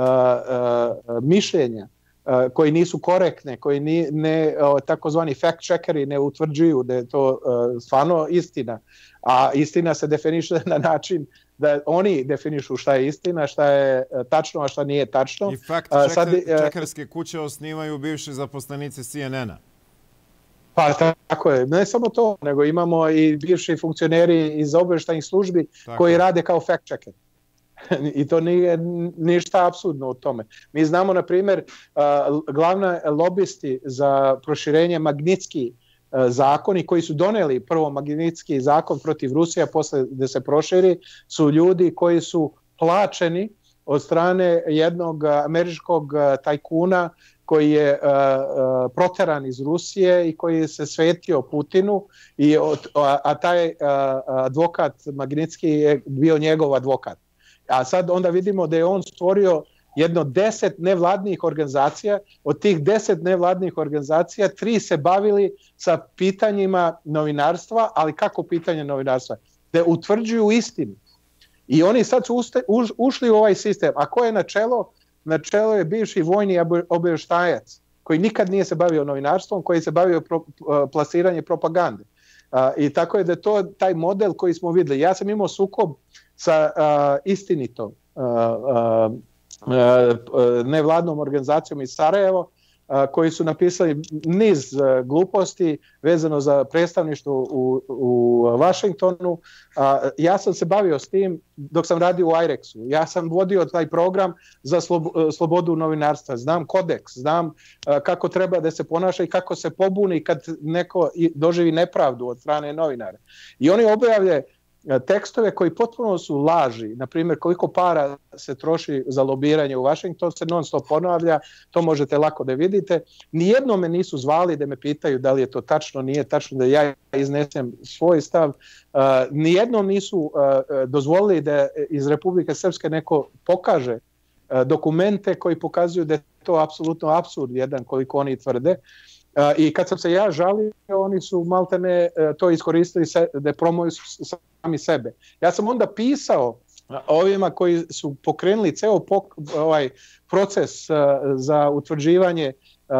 mišljenja koji nisu korektne, koji takozvani fact checkeri ne utvrđuju da je to stvarno istina, a istina se definiše na način da oni definišu šta je istina, šta je tačno, a šta nije tačno. I fact checkerske kuće osnivaju bivši zaposlenici CNN-a. Pa tako je. Ne samo to, nego imamo i bivši funkcioneri iz obavještajnih službi koji rade kao fact checker. I to nije ništa apsurdno u tome. Mi znamo, na primjer, glavni lobisti za proširenje Magnitski zakoni koji su doneli prvo Magnitski zakon protiv Rusije, posle da se proširi, su ljudi koji su plaćeni od strane jednog američkog tajkuna koji je proteran iz Rusije i koji se svetio Putinu, a taj advokat Magnitski je bio njegov advokat. A sad onda vidimo da je on stvorio jedno 10 nevladnih organizacija. Od tih 10 nevladnih organizacija 3 se bavili sa pitanjima novinarstva, ali kako pitanje novinarstva? Da utvrđuju istinu. I oni sad su ušli u ovaj sistem. A ko je na čelo? Na čelo je bivši vojni obavještajac koji nikad nije se bavio novinarstvom, koji se bavio plasiranjem propagande. I tako je da je to taj model koji smo vidjeli. Ja sam imao sukob sa Istinitom, nevladnom organizacijom iz Sarajevo, koji su napisali niz gluposti vezano za predstavništvo u Washingtonu. Ja sam se bavio s tim dok sam radio u IREX-u. Ja sam vodio taj program za slobodu novinarstva. Znam kodeks, znam kako treba da se ponaša i kako se pobuni kad neko doživi nepravdu od strane novinara. I oni objavljaju tekstove koji potpuno su laži, na primjer koliko para se troši za lobiranje u Washington, se non stop ponavlja, to možete lako da vidite. Nijedno me nisu zvali da me pitaju da li je to tačno, nije tačno, da ja iznesem svoj stav. Nijednom nisu dozvolili da iz Republike Srpske neko pokaže dokumente koji pokazuju da je to apsolutno apsurd jedan koliko oni tvrde. I kad sam se ja žalio, oni su maltene to iskoristili da promoju sami sebe. Ja sam onda pisao ovima koji su pokrenuli ceo ovaj proces za utvrđivanje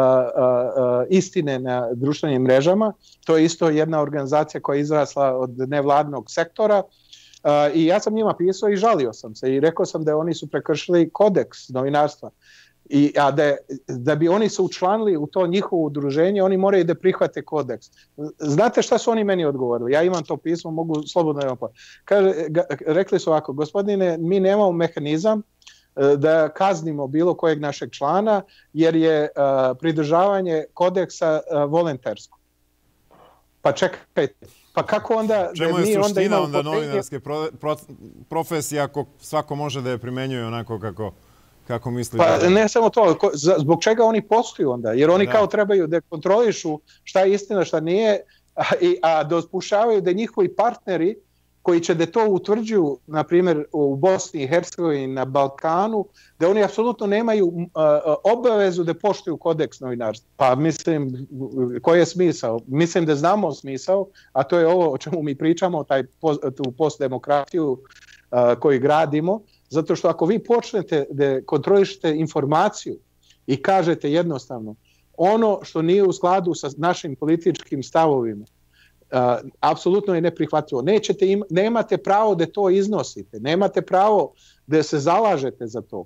istine na društvenim mrežama. To je isto jedna organizacija koja je izrasla od nevladnog sektora. I ja sam njima pisao i žalio sam se i rekao sam da oni su prekršili kodeks novinarstva. A da bi oni se učlanili u to njihovo udruženje, oni moraju da prihvate kodeks. Znate šta su oni meni odgovorili? Ja imam to pismo, mogu slobodno rekli su ovako: gospodine, mi nemamo mehanizam da kaznimo bilo kojeg našeg člana, jer je pridržavanje kodeksa volontersko. Pa čekajte, pa kako onda... Čemu je suština onda novinarske profesije ako svako može da je primenjuje onako kako misli? Pa ne samo to, zbog čega oni postoju onda? Jer oni kao trebaju da kontrolišu šta je istina, šta nije, a dopušavaju da njihovi partneri koji će da to utvrđuju, na primjer u Bosni i Hercegovini, na Balkanu, da oni apsolutno nemaju obavezu da poštuju kodeks novinarstva. Pa mislim, koji je smisao? Mislim da znamo smisao, a to je ovo o čemu mi pričamo, tu postdemokratiju koju gradimo. Zato što ako vi počnete da kontrolišete informaciju i kažete jednostavno ono što nije u skladu sa našim političkim stavovima, apsolutno je neprihvatljivo. Nemate pravo da to iznosite, nemate pravo da se zalažete za to.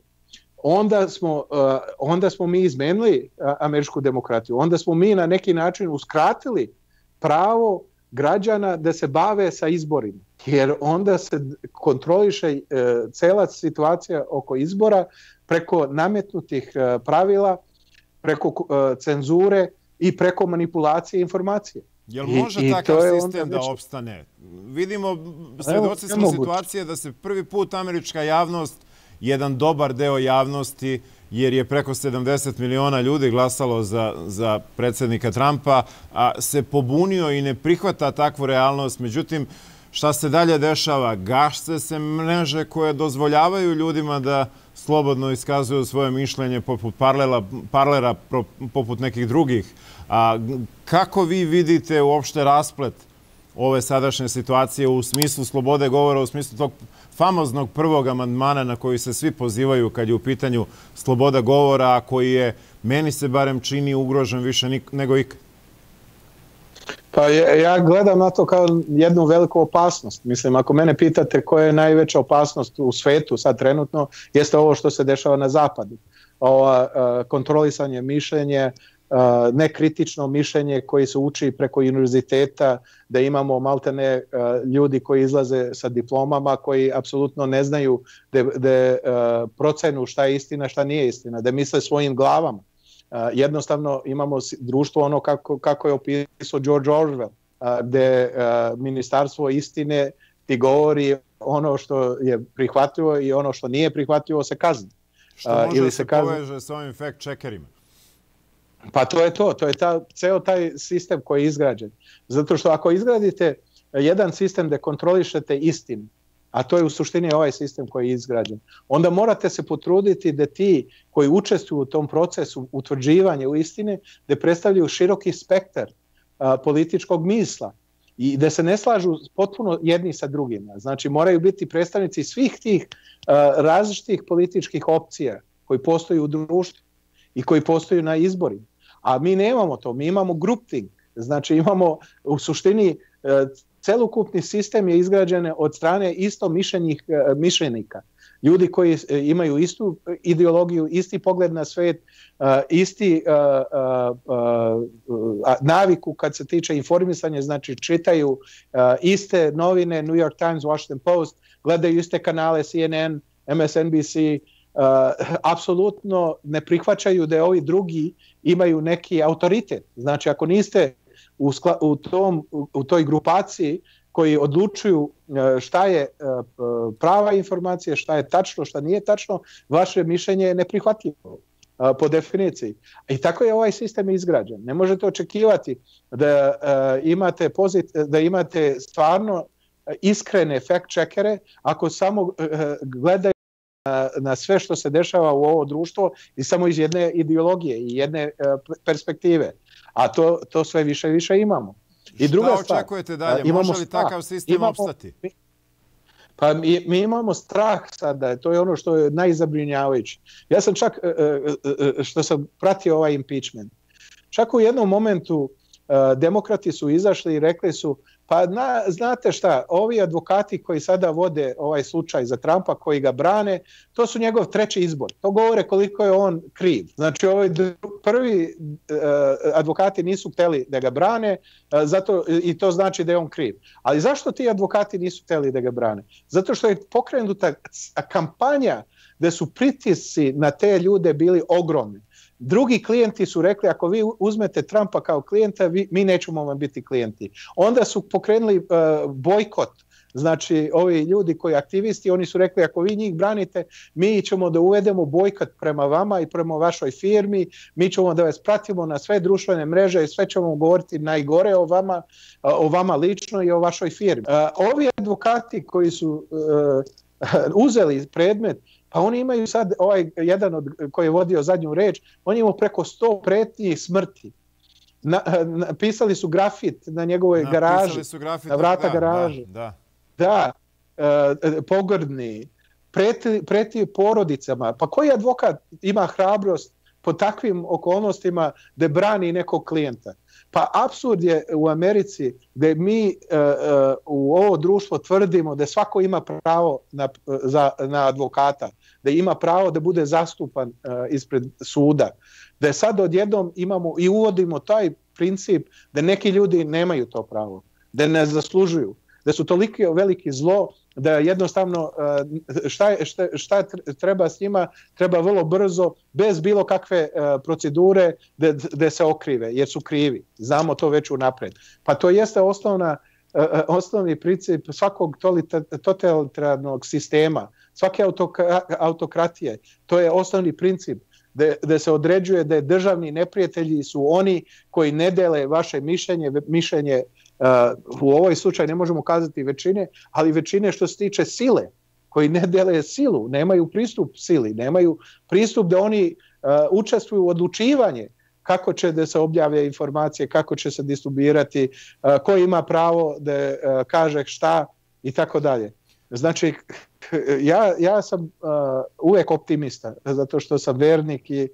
Onda smo mi izmenili američku demokratiju. Onda smo mi na neki način uskratili pravo građana da se bave sa izborima. Jer onda se kontroliše cela situacija oko izbora preko nametnutih pravila, preko cenzure i preko manipulacije informacije. Jel može takav sistem da opstane? Vidimo, svedoci smo situacije da se prvi put američka javnost, jedan dobar deo javnosti, jer je preko 70 miliona ljudi glasalo za predsjednika Trumpa, se pobunio i ne prihvata takvu realnost. Međutim, šta se dalje dešava? Gaše se mreže koje dozvoljavaju ljudima da slobodno iskazuju svoje mišljenje poput Parlera, poput nekih drugih. Kako vi vidite uopšte rasplet ove sadašnje situacije u smislu slobode govora, u smislu tog famoznog prvog amandmana na koji se svi pozivaju kad je u pitanju sloboda govora, a koji je, meni se barem čini, ugrožen više nego ikad? Pa ja gledam na to kao jednu veliku opasnost. Mislim, ako mene pitate koja je najveća opasnost u svetu sad trenutno, jeste ovo što se dešava na zapadu. Ovo kontrolisanje mišljenja, nekritično mišljenje koji se uči preko univerziteta, da imamo maltene ljudi koji izlaze sa diplomama, koji apsolutno ne znaju da procenu šta je istina, šta nije istina, da misle svojim glavama. Jednostavno imamo društvo ono kako je opisao George Orwell, gde ministarstvo istine ti govori ono što je prihvatljivo i ono što nije prihvatljivo se kazni. Što može se poveže s ovim fact-checkerima? Pa to je to je ceo taj sistem koji je izgrađen. Zato što ako izgradite jedan sistem da kontrolišete istinu, a to je u suštini ovaj sistem koji je izgrađen, onda morate se potruditi da ti koji učestvuju u tom procesu utvrđivanja u istine, da predstavljaju široki spektar političkog misla i da se ne slažu potpuno jedni sa drugima. Znači moraju biti predstavnici svih tih različitih političkih opcija koji postoji u društvu i koji postoji na izborima. A mi nemamo to, mi imamo groupthink, znači imamo u suštini celokupni sistem je izgrađen od strane mišljenika. Ljudi koji imaju istu ideologiju, isti pogled na svet, isti naviku kad se tiče informisanja, znači čitaju iste novine, New York Times, Washington Post, gledaju iste kanale CNN, MSNBC, apsolutno ne prihvaćaju da ovi drugi imaju neki autoritet. Znači ako niste u toj grupaciji koji odlučuju šta je prava informacija, šta je tačno, šta nije tačno, vaše mišljenje je neprihvatljivo po definiciji. I tako je ovaj sistem izgrađen. Ne možete očekivati da imate stvarno iskrene fact-checkere ako samo gledaju na sve što se dešava u ovo društvo i samo iz jedne ideologije i jedne perspektive. A to sve više i više imamo. I druga stvar, očekujete dalje? Može li takav sistem opstati? Pa mi imamo strah sada, to je ono što je najzabrinjavajuće. Ja sam čak, što sam pratio ovaj impeachment, čak u jednom momentu demokrati su izašli i rekli su, pa znate šta, ovi advokati koji sada vode ovaj slučaj za Trumpa, koji ga brane, to su njegov treći izbor. To govore koliko je on kriv. Znači, prvi advokati nisu hteli da ga brane, i to znači da je on kriv. Ali zašto ti advokati nisu hteli da ga brane? Zato što je pokrenuta kampanja gde su pritisci na te ljude bili ogromni. Drugi klijenti su rekli, ako vi uzmete Trumpa kao klijenta, mi nećemo vam biti klijenti. Onda su pokrenuli bojkot. Znači, ovi ljudi koji aktivisti, oni su rekli, ako vi njih branite, mi ćemo da uvedemo bojkot prema vama i prema vašoj firmi, mi ćemo da vas pratimo na sve društvene mreže i sve ćemo govoriti najgore o vama lično i o vašoj firmi. Ovi advokati koji su uzeli predmet, pa oni imaju sad, jedan koji je vodio zadnju reč, on je imao preko 100 pretnji smrti. Napisali su grafit na njegovoj garaži, na vrata garaže. Da, pogrdni, preti porodicama. Pa koji advokat ima hrabrost po takvim okolnostima da brani nekog klijenta? Pa apsurd je u Americi da mi u ovo društvo tvrdimo da svako ima pravo na advokata, da ima pravo da bude zastupan ispred suda, da sad odjednom imamo i uvodimo taj princip da neki ljudi nemaju to pravo, da ne zaslužuju, da su toliko veliki zlo da jednostavno šta treba s njima, treba vrlo brzo, bez bilo kakve procedure da se okrive, jer su krivi. Znamo to već unapred. Pa to jeste osnovni princip svakog totalitarnog sistema, svake autokratije. To je osnovni princip da se određuje da je državni neprijatelji su oni koji ne dele vaše mišljenje u ovoj slučaju ne možemo kazati većine, ali većine što se tiče sile, koji ne dele silu, nemaju pristup sili, nemaju pristup da oni učestvuju u odlučivanje kako će da se objave informacije, kako će se distribuirati, ko ima pravo da kaže šta i tako dalje. Znači, ja sam uvek optimista, zato što sam vernik i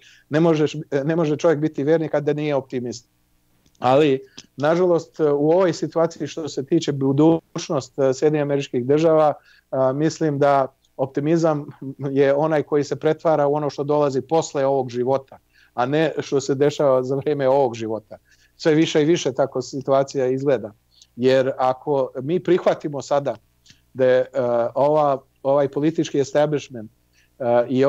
ne može čovjek biti vernik a da nije optimista. Ali, nažalost, u ovoj situaciji što se tiče budućnost Sjedinjenih Američkih Država, mislim da optimizam je onaj koji se pretvara u ono što dolazi posle ovog života, a ne što se dešava za vrijeme ovog života. Sve više i više tako situacija izgleda. Jer ako mi prihvatimo sada da je ovaj politički establishment i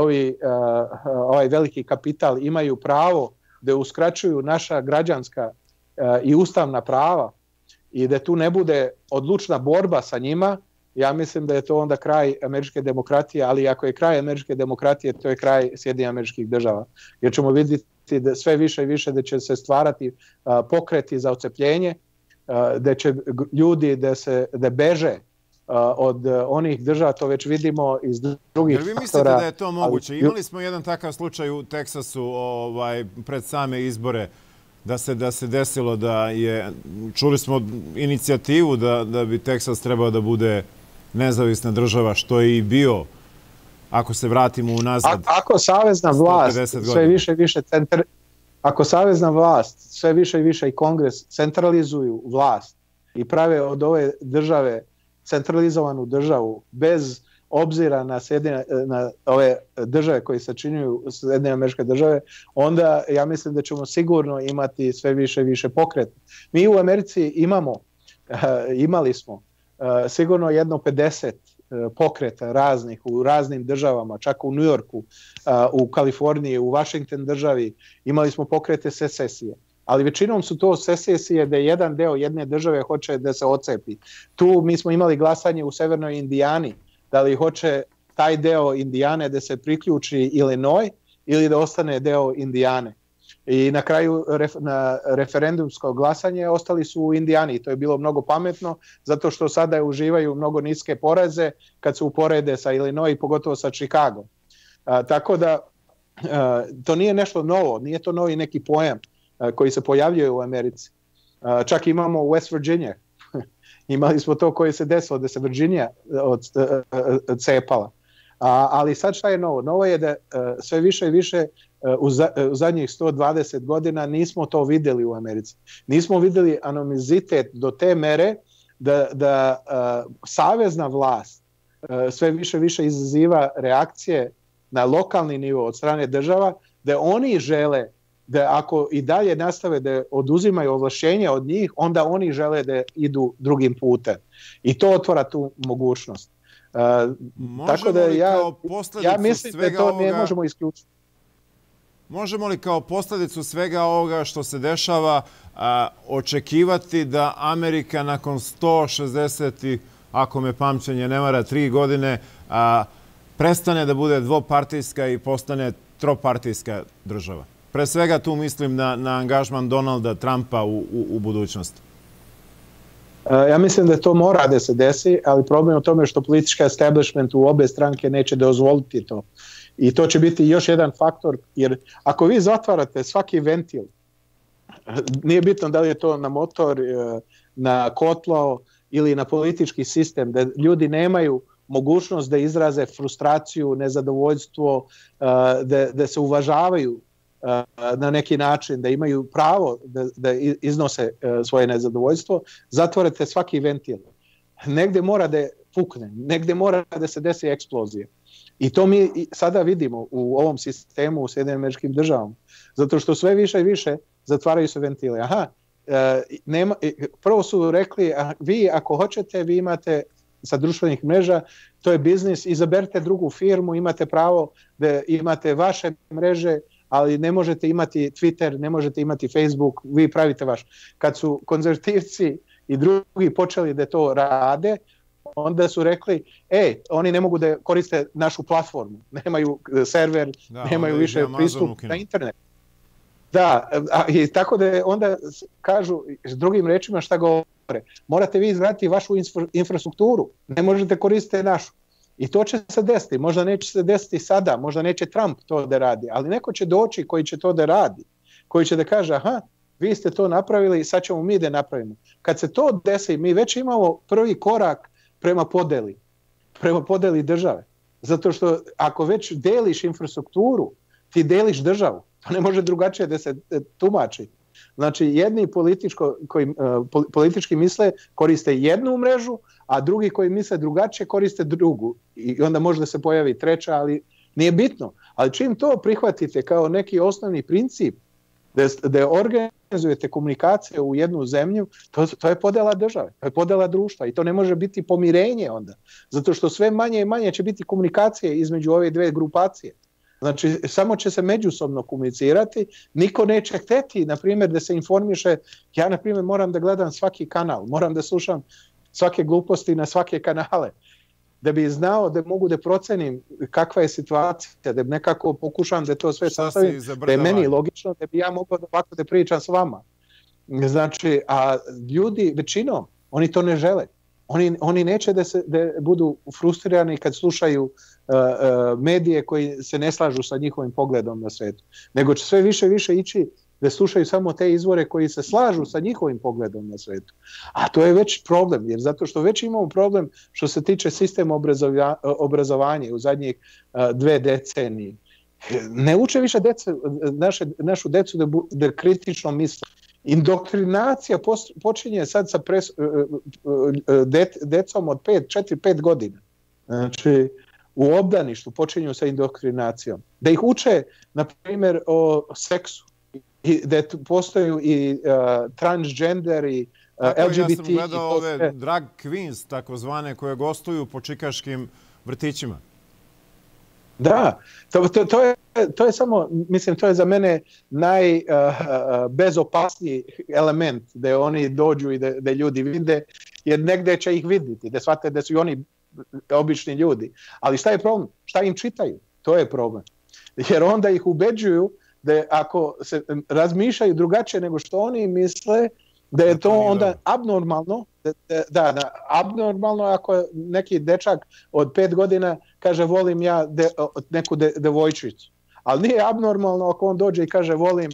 ovaj veliki kapital imaju pravo da uskraćuju naša građanska i ustavna prava i da tu ne bude odlučna borba sa njima, ja mislim da je to onda kraj američke demokratije, ali ako je kraj američke demokratije, to je kraj Sjedinjenih Američkih Država. Jer ćemo vidjeti da sve više i više da će se stvarati pokreti za ocepljenje, da će ljudi da beže od onih država, to već vidimo iz drugih faktora. Jer vi mislite da je to moguće? Imali smo jedan takav slučaj u Teksasu pred same izbore, da se desilo da je, čuli smo inicijativu da bi Teksas trebao da bude nezavisna država, što je i bio, ako se vratimo unazad. Ako savezna vlast sve više i više i Kongres centralizuju vlast i prave od ove države centralizovanu državu bez obzira na ove države koje sačinjuju Sjedinjene Američke Države, onda ja mislim da ćemo sigurno imati sve više i više pokreta. Mi u Americi imali smo sigurno jedno 50 pokreta raznih u raznim državama, čak u New Yorku, u Kaliforniji, u Washington državi, imali smo pokrete secesije. Ali većinom su to secesije da jedan deo jedne države hoće da se ocepi. Tu mi smo imali glasanje u severnoj Indijani, da li hoće taj deo Indijane da se priključi Illinois ili da ostane deo Indijane. I na kraju na referendumsko glasanje ostali su u Indijani. To je bilo mnogo pametno, zato što sada uživaju mnogo niske poraze kad se uporede sa Illinois, pogotovo sa Chicago. Tako da to nije nešto novo, nije to novi neki pojam koji se pojavljuje u Americi. Čak imamo u West Virginia. Imali smo to koje se desilo, da se Virginia cepala. Ali sad šta je novo? Novo je da sve više i više u zadnjih 120 godina nismo to vidjeli u Americi. Nismo vidjeli anonimizitet do te mere da savezna vlast sve više i više izaziva reakcije na lokalni nivo od strane država, da oni žele da ako i dalje nastave da oduzimaju ovlašćenja od njih, onda oni žele da idu drugim putem. I to otvara tu mogućnost. Tako da ja mislim da to ne možemo isključiti. Možemo li kao posljedicu svega ovoga što se dešava očekivati da Amerika nakon 160, ako me pamćenje ne vara, 3 godine, prestane da bude dvopartijska i postane tropartijska država? Pre svega tu mislim na angažman Donalda Trumpa u budućnosti. Ja mislim da to mora da se desi, ali problem je u tome što politički establishment u obe stranke neće dozvoliti to. I to će biti još jedan faktor, jer ako vi zatvarate svaki ventil, nije bitno da li je to na motor, na kotlo ili na politički sistem, da ljudi nemaju mogućnost da izraze frustraciju, nezadovoljstvo, da se uvažavaju na neki način, da imaju pravo da iznose svoje nezadovoljstvo, zatvorite svaki ventil. Negde mora da pukne, negde mora da se desi eksplozija. I to mi sada vidimo u ovom sistemu u Sjedinjenim Američkim Državama. Zato što sve više i više zatvaraju se ventile. Prvo su rekli, vi ako hoćete, vi imate sa društvenih mreža, to je biznis, izaberite drugu firmu, imate pravo da imate vaše mreže, ali ne možete imati Twitter, ne možete imati Facebook, vi pravite vaš. Kad su konzervativci i drugi počeli da to rade, onda su rekli, oni ne mogu da koriste našu platformu, nemaju server, nemaju više pristup na internet. Da, i tako da onda kažu, s drugim rečima šta govore, morate vi izgraditi vašu infrastrukturu, ne možete koristiti našu. I to će se desiti, možda neće se desiti sada, možda neće Trump to da radi, ali neko će doći koji će to da radi, koji će da kaže, aha, vi ste to napravili, sad ćemo mi da napravimo. Kad se to desi, mi već imamo prvi korak prema podeli države. Zato što ako već deliš infrastrukturu, ti deliš državu. To ne može drugačije da se tumači. Znači, jedni koji politički misle koriste jednu mrežu, a drugi koji misle drugačije koriste drugu. I onda može da se pojavi treća, ali nije bitno. Ali čim to prihvatite kao neki osnovni princip, da organizujete komunikacije u jednu zemlju, to je podela države, to je podela društva i to ne može biti pomirenje onda. Zato što sve manje i manje će biti komunikacije između ove dve grupacije. Znači, samo će se međusobno komunicirati, niko neće hteti, na primjer, da se informiše. Ja, na primjer, moram da gledam svaki kanal, moram da slušam svake gluposti na svake kanale, da bi znao da mogu da procenim kakva je situacija, da nekako pokušam da to sve sastavim, da je meni logično, da bi ja mogao ovako da pričam s vama. Znači, a ljudi većinom, oni to ne žele. Oni neće da budu frustrirani kad slušaju medije koji se ne slažu sa njihovim pogledom na svetu, nego će sve više i više ići da slušaju samo te izvore koji se slažu sa njihovim pogledom na svetu. A to je već problem, jer zato što već imamo problem što se tiče sistema obrazovanja u zadnjih 2 decenije. Ne uče više našu decu da kritično misle. Indoktrinacija počinje sad sa decom od 4-5 godina. Znači, u obdaništu počinju sa indoktrinacijom. Da ih uče, na primjer, o seksu. I da postoju i transgender i LGBT. Ja sam gledao ove drag queens, takozvane, koje gostuju po čikaškim vrtićima. Da, to je samo, mislim, to je za mene najbezopasniji element da oni dođu i da ljudi vide, jer negde će ih vidjeti, da shvate da su i oni obični ljudi. Ali šta je problem? Šta im čitaju? To je problem. Jer onda ih ubeđuju da ako se razmišljaju drugačije nego što oni misle, da je to onda abnormalno, abnormalno ako neki dečak od 5 godina kaže volim ja neku devojčicu. Ali nije abnormalno ako on dođe i kaže volim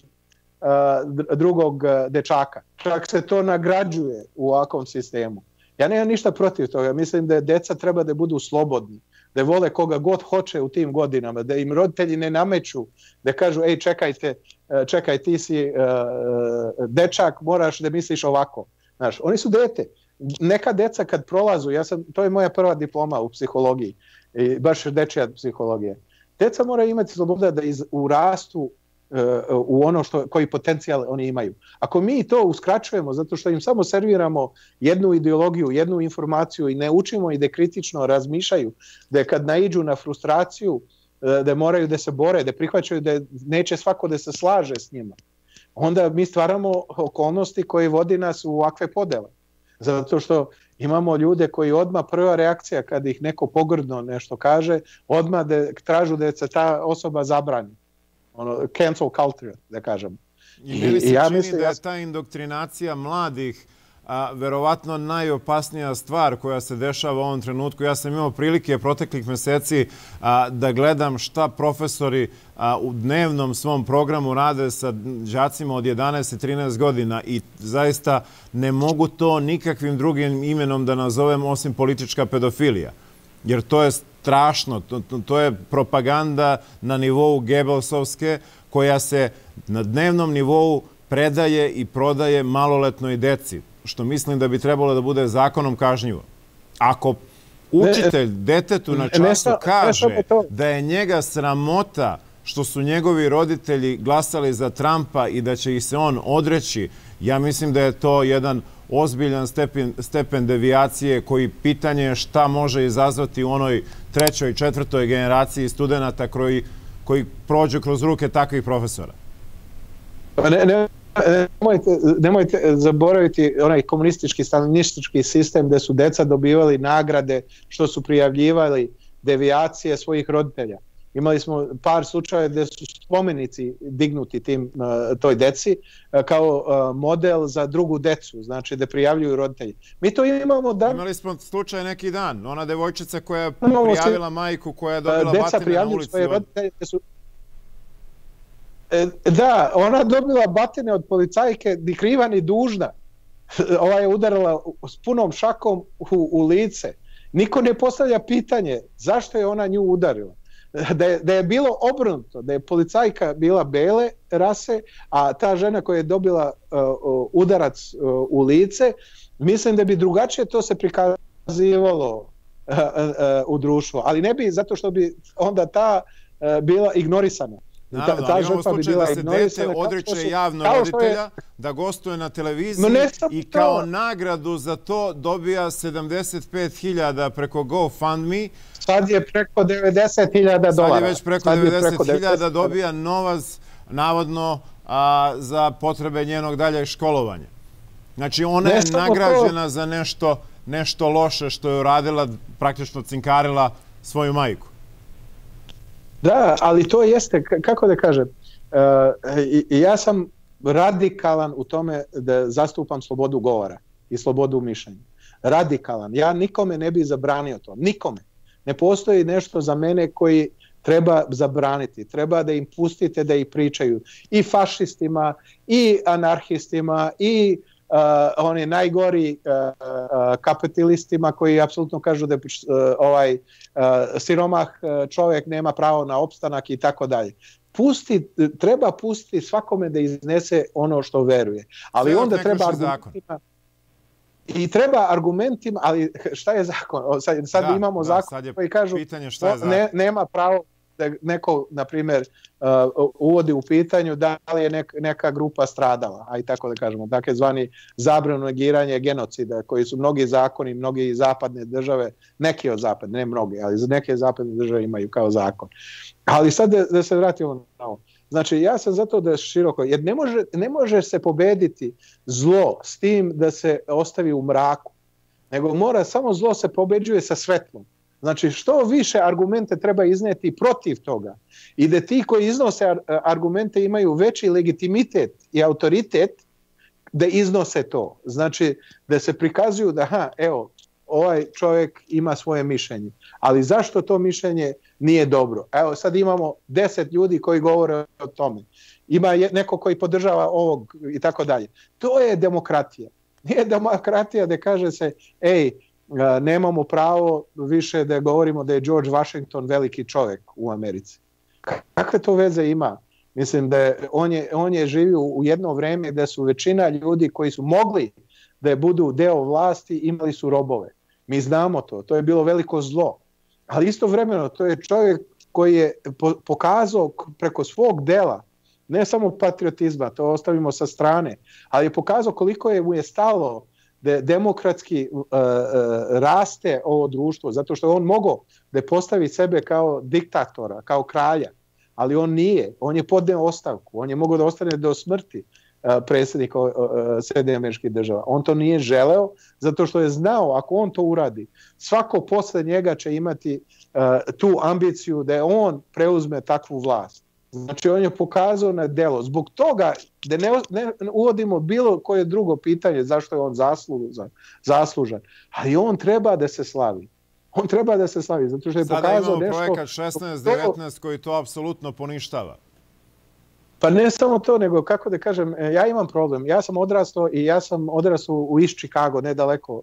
drugog dečaka. Čak se to nagrađuje u ovakvom sistemu. Ja nemam ništa protiv toga. Mislim da deca treba da budu slobodni, da vole koga god hoće u tim godinama, da im roditelji ne nameću, da kažu ej čekaj ti si dečak, moraš da misliš ovako. Znaš, oni su dete. Neka deca kad prolazu, to je moja prva diploma u psihologiji, baš dečija psihologija. Deca moraju imati sloboda da urastu u ono koji potencijal oni imaju. Ako mi to uskraćujemo zato što im samo serviramo jednu ideologiju, jednu informaciju i ne učimo i da kritično razmišljaju, da kad naiđu na frustraciju, da moraju da se bore, da prihvaćaju da neće svako da se slaže s njima, onda mi stvaramo okolnosti koje vodi nas u ovakve podele. Zato što imamo ljude koji odmah prva reakcija kad ih neko pogrdno nešto kaže, odmah tražu da se ta osoba zabrani. Cancel culture, da kažem. I meni se čini da je ta indoktrinacija mladih verovatno najopasnija stvar koja se dešava u ovom trenutku. Ja sam imao prilike proteklih meseci da gledam šta profesori u dnevnom svom programu rade sa đacima od 11 i 13 godina i zaista ne mogu to nikakvim drugim imenom da nazovem osim politička pedofilija. Jer to je strašno, to je propaganda na nivou Gebelsovske koja se na dnevnom nivou predaje i prodaje maloletnoj deci, što mislim da bi trebalo da bude zakonom kažnjivo. Ako učitelj detetu na času kaže da je njega sramota što su njegovi roditelji glasali za Trumpa i da će ih se on odreći, ja mislim da je to jedan ozbiljan stepen devijacije koji pitanje je šta može izazvati u onoj trećoj, četvrtoj generaciji studenta koji prođu kroz ruke takvih profesora. Nemojte zaboraviti onaj komunistički, stalinistički sistem gde su deca dobivali nagrade što su prijavljivali devijacije svojih roditelja. Imali smo par slučaja gde su spomenici dignuti toj deci kao model za drugu decu, znači da prijavljuju roditelji. Mi to imamo dan. Imali smo slučaj neki dan, ona devojčica koja je prijavila majku koja je dobila batine na ulici. Da, ona dobila batine od policajke, ni kriva ni dužna. Ova je udarila s punom šakom u lice. Niko ne postavlja pitanje zašto je ona nju udarila. Da je bilo obrnuto, da je policajka bila bele rase, a ta žena koja je dobila udarac u lice, mislim da bi drugačije to se prikazivalo u društvu. Ali ne bi, zato što bi onda ta bila ignorisana. Naravno, ali imamo slučaj da se dete odriče javno roditelja, da gostuje na televiziji i kao nagradu za to dobija 75.000 preko GoFundMe. Sad je preko 90.000 dolara. Sad je već preko 90.000 dobija novac, navodno, za potrebe njenog daljeg školovanja. Znači, ona je nagrađena za nešto loše što je uradila, praktično cinkarila svoju majku. Da, ali to jeste, kako da kažem, ja sam radikalan u tome da zastupam slobodu govora i slobodu mišljenja. Radikalan. Ja nikome ne bi zabranio to. Nikome. Ne postoji nešto za mene koji treba zabraniti. Treba da im pustite da ih pričaju. I fašistima, i anarhistima, i oni najgori kapitalistima koji apsolutno kažu da siromah čovjek nema pravo na opstanak i tako dalje. Treba pustiti svakome da iznese ono što veruje. Ali onda treba argumentima. I treba argumentima, ali šta je zakon? Sad imamo zakon koji kažu nema pravo da neko, na primjer, uvodi u pitanju da li je neka grupa stradala, a i tako da kažemo, dakle zvani zabranu negiranje genocida, koji su mnogi zakoni, mnogi zapadne države, neki od zapadne, ne mnogi, ali za neke zapadne države imaju kao zakon. Ali sad da se vratimo na ovo. Znači, ja sam zato da je široko, jer ne može se pobediti zlo s tim da se ostavi u mraku, nego mora samo zlo se pobeđuje sa svetlom. Znači, što više argumente treba izneti protiv toga i da ti koji iznose argumente imaju veći legitimitet i autoritet da iznose to. Znači, da se prikazuju da, evo, ovaj čovjek ima svoje mišljenje, ali zašto to mišljenje nije dobro? Evo, sad imamo 10 ljudi koji govore o tome. Ima neko koji podržava ovog i tako dalje. To je demokratija. Nije demokratija da kaže se, nemamo pravo više da govorimo da je George Washington veliki čovjek u Americi. Kakve to veze ima? Mislim da on je živio u jedno vrijeme da su većina ljudi koji su mogli da budu deo vlasti imali su robove. Mi znamo to je bilo veliko zlo. Ali istovremeno to je čovjek koji je pokazao preko svog dela, ne samo patriotizma, to ostavimo sa strane, ali je pokazao koliko mu je stalo da demokratski raste ovo društvo, zato što on mogao da postavi sebe kao diktatora, kao kralja, ali on nije. On je podneo ostavku, on je mogao da ostane do smrti predsjednik Sjedinjenih Američkih Država. On to nije želeo, zato što je znao, ako on to uradi, svako posle njega će imati tu ambiciju da on preuzme takvu vlast. Znači, on je pokazao na delo. Zbog toga da ne uvodimo bilo koje drugo pitanje zašto je on zaslužan, ali on treba da se slavi. On treba da se slavi, zato što je pokazao nešto... Sada imamo projekat 16-19 koji to apsolutno poništava. Pa ne samo to, nego kako da kažem, ja imam problem. Ja sam odrastao u East Chicago, nedaleko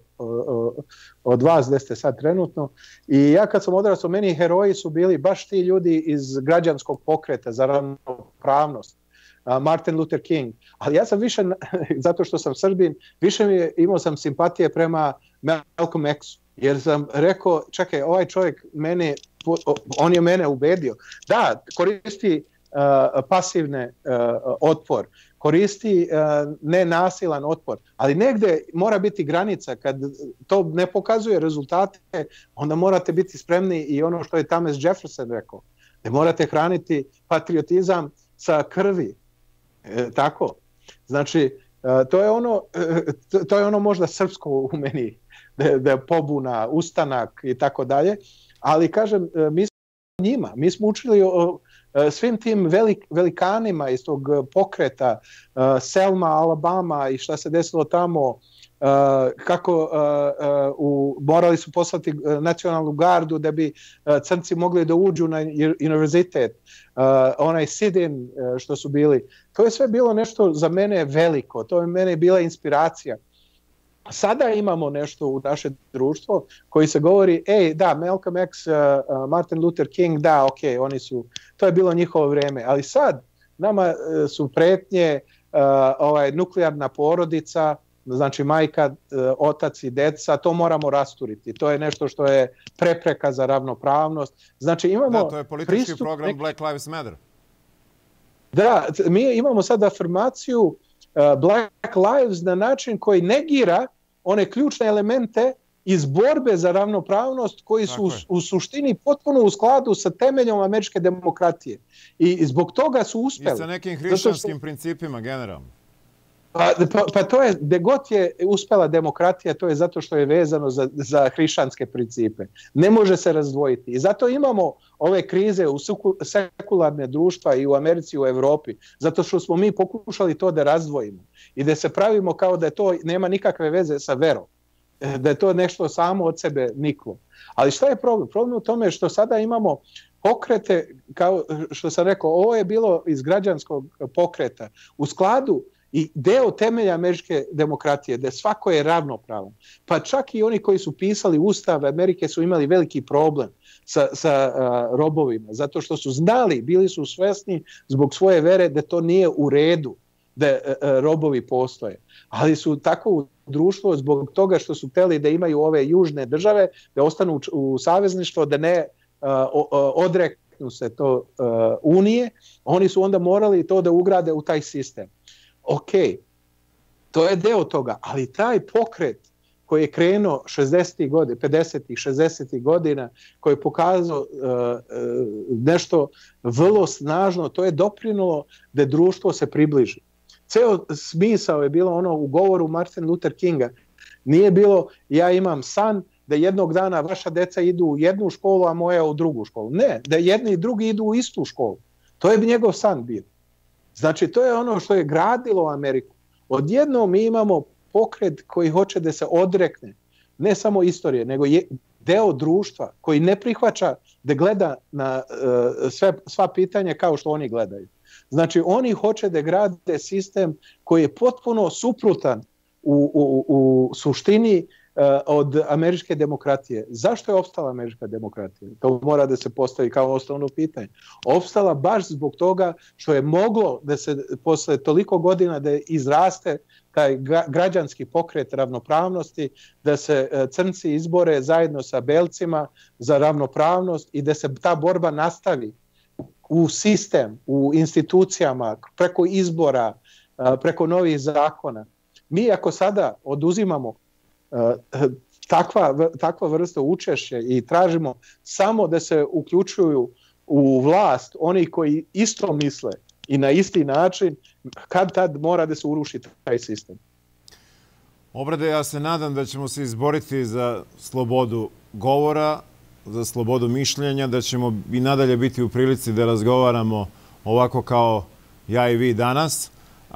od vas gde ste sad trenutno. I ja kad sam odrastao, meni heroji su bili baš ti ljudi iz građanskog pokreta za ravnopravnost. Martin Luther King. Ali ja sam više, zato što sam Srbin, imao sam simpatije prema Malcolm X-u. Jer sam rekao, čekaj, ovaj čovjek on je mene ubedio. Da, koristi pasivne otpor, koristi nenasilan otpor, ali negde mora biti granica. Kad to ne pokazuje rezultate, onda morate biti spremni i ono što je Thomas Jefferson rekao, da morate hraniti patriotizam sa krvi. Tako. Znači, to je ono možda srpsko u meni, da je pobuna, ustanak i tako dalje, ali kažem, mi smo učili o svim tim velikanima iz tog pokreta, Selma, Alabama i šta se desilo tamo, kako morali su poslati nacionalnu gardu da bi crnci mogli da uđu na univerzitet, onaj sit-in što su bili. To je sve bilo nešto za mene veliko, to je mene bila inspiracija. Sada imamo nešto u naše društvo koji se govori, da, Malcolm X, Martin Luther King, da, ok, to je bilo njihovo vreme, ali sad nama su pretnje nuklearna porodica, znači majka, otac i deca, to moramo rasturiti. To je nešto što je prepreka za ravnopravnost. Znači imamo da, to je politički program Black Lives Matter. Da, mi imamo sad afirmaciju Black Lives na način koji negira one ključne elemente iz borbe za ravnopravnost koji su u suštini potpuno u skladu sa temeljom američke demokratije. I zbog toga su uspeli. I sa nekim hrišćanskim principima generalno. Pa to je, gde god je uspela demokratija, to je zato što je vezano za hrišćanske principe. Ne može se razdvojiti. I zato imamo ove krize u sekularne društva i u Americi i u Evropi. Zato što smo mi pokušali to da razdvojimo. I da se pravimo kao da to nema nikakve veze sa verom. Da je to nešto samo od sebe niklo. Ali šta je problem? Problem u tome što sada imamo pokrete, kao što sam rekao, ovo je bilo iz građanskog pokreta. U skladu i deo temelja američke demokratije, da svako je ravnopravan. Pa čak i oni koji su pisali Ustav Amerike su imali veliki problem sa robovima, zato što su znali, bili su svesni zbog svoje vere da to nije u redu da robovi postoje. Ali su tako u društvo zbog toga što su hteli da imaju ove južne države, da ostanu u savezništvo, da ne odreknu se to unije, oni su onda morali to da ugrade u taj sistem. Ok, to je deo toga, ali taj pokret koji je krenuo 60. godina, 50. 60. godina, koji je pokazao nešto vrlo snažno, to je doprinulo da društvo se približi. Ceo smisao je bilo ono u govoru Martin Luther Kinga. Nije bilo ja imam san da jednog dana vaša deca idu u jednu školu, a moja u drugu školu. Ne, da jedni i drugi idu u istu školu. To je njegov san bio. Znači, to je ono što je gradilo Ameriku. Odjednom mi imamo pokret koji hoće da se odrekne, ne samo istorije, nego je deo društva koji ne prihvaća da gleda na sva pitanja kao što oni gledaju. Znači, oni hoće da grade sistem koji je potpuno suprotan u suštini od američke demokratije. Zašto je opstala američka demokratija? To mora da se postavi kao osnovno pitanje. Opstala baš zbog toga što je moglo da se posle toliko godina da izraste taj građanski pokret ravnopravnosti, da se crnci izbore zajedno sa belcima za ravnopravnost i da se ta borba nastavi u sistem, u institucijama, preko izbora, preko novih zakona. Mi ako sada oduzimamo takva vrsta učešća i tražimo samo da se uključuju u vlast oni koji isto misle i na isti način, kad tad mora da se uruši taj sistem. Obrade, ja se nadam da ćemo se izboriti za slobodu govora, za slobodu mišljenja, da ćemo i nadalje biti u prilici da razgovaramo ovako kao ja i vi danas.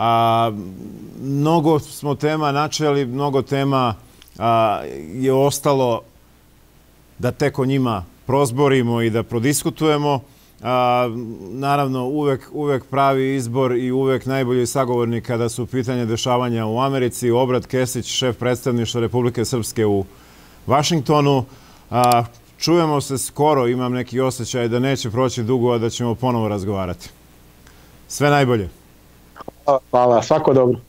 Mnogo smo tema načeli, mnogo tema je ostalo da tek o njima prozborimo i da prodiskutujemo. Naravno, uvek pravi izbor i uvek najbolji sagovornik kada su pitanje dešavanja u Americi. Obrad Kesić, šef predstavništva Republike Srpske u Vašingtonu. Čujemo se skoro, imam neki osjećaj da neće proći dugo, a da ćemo ponovo razgovarati. Sve najbolje. Hvala, svako dobro.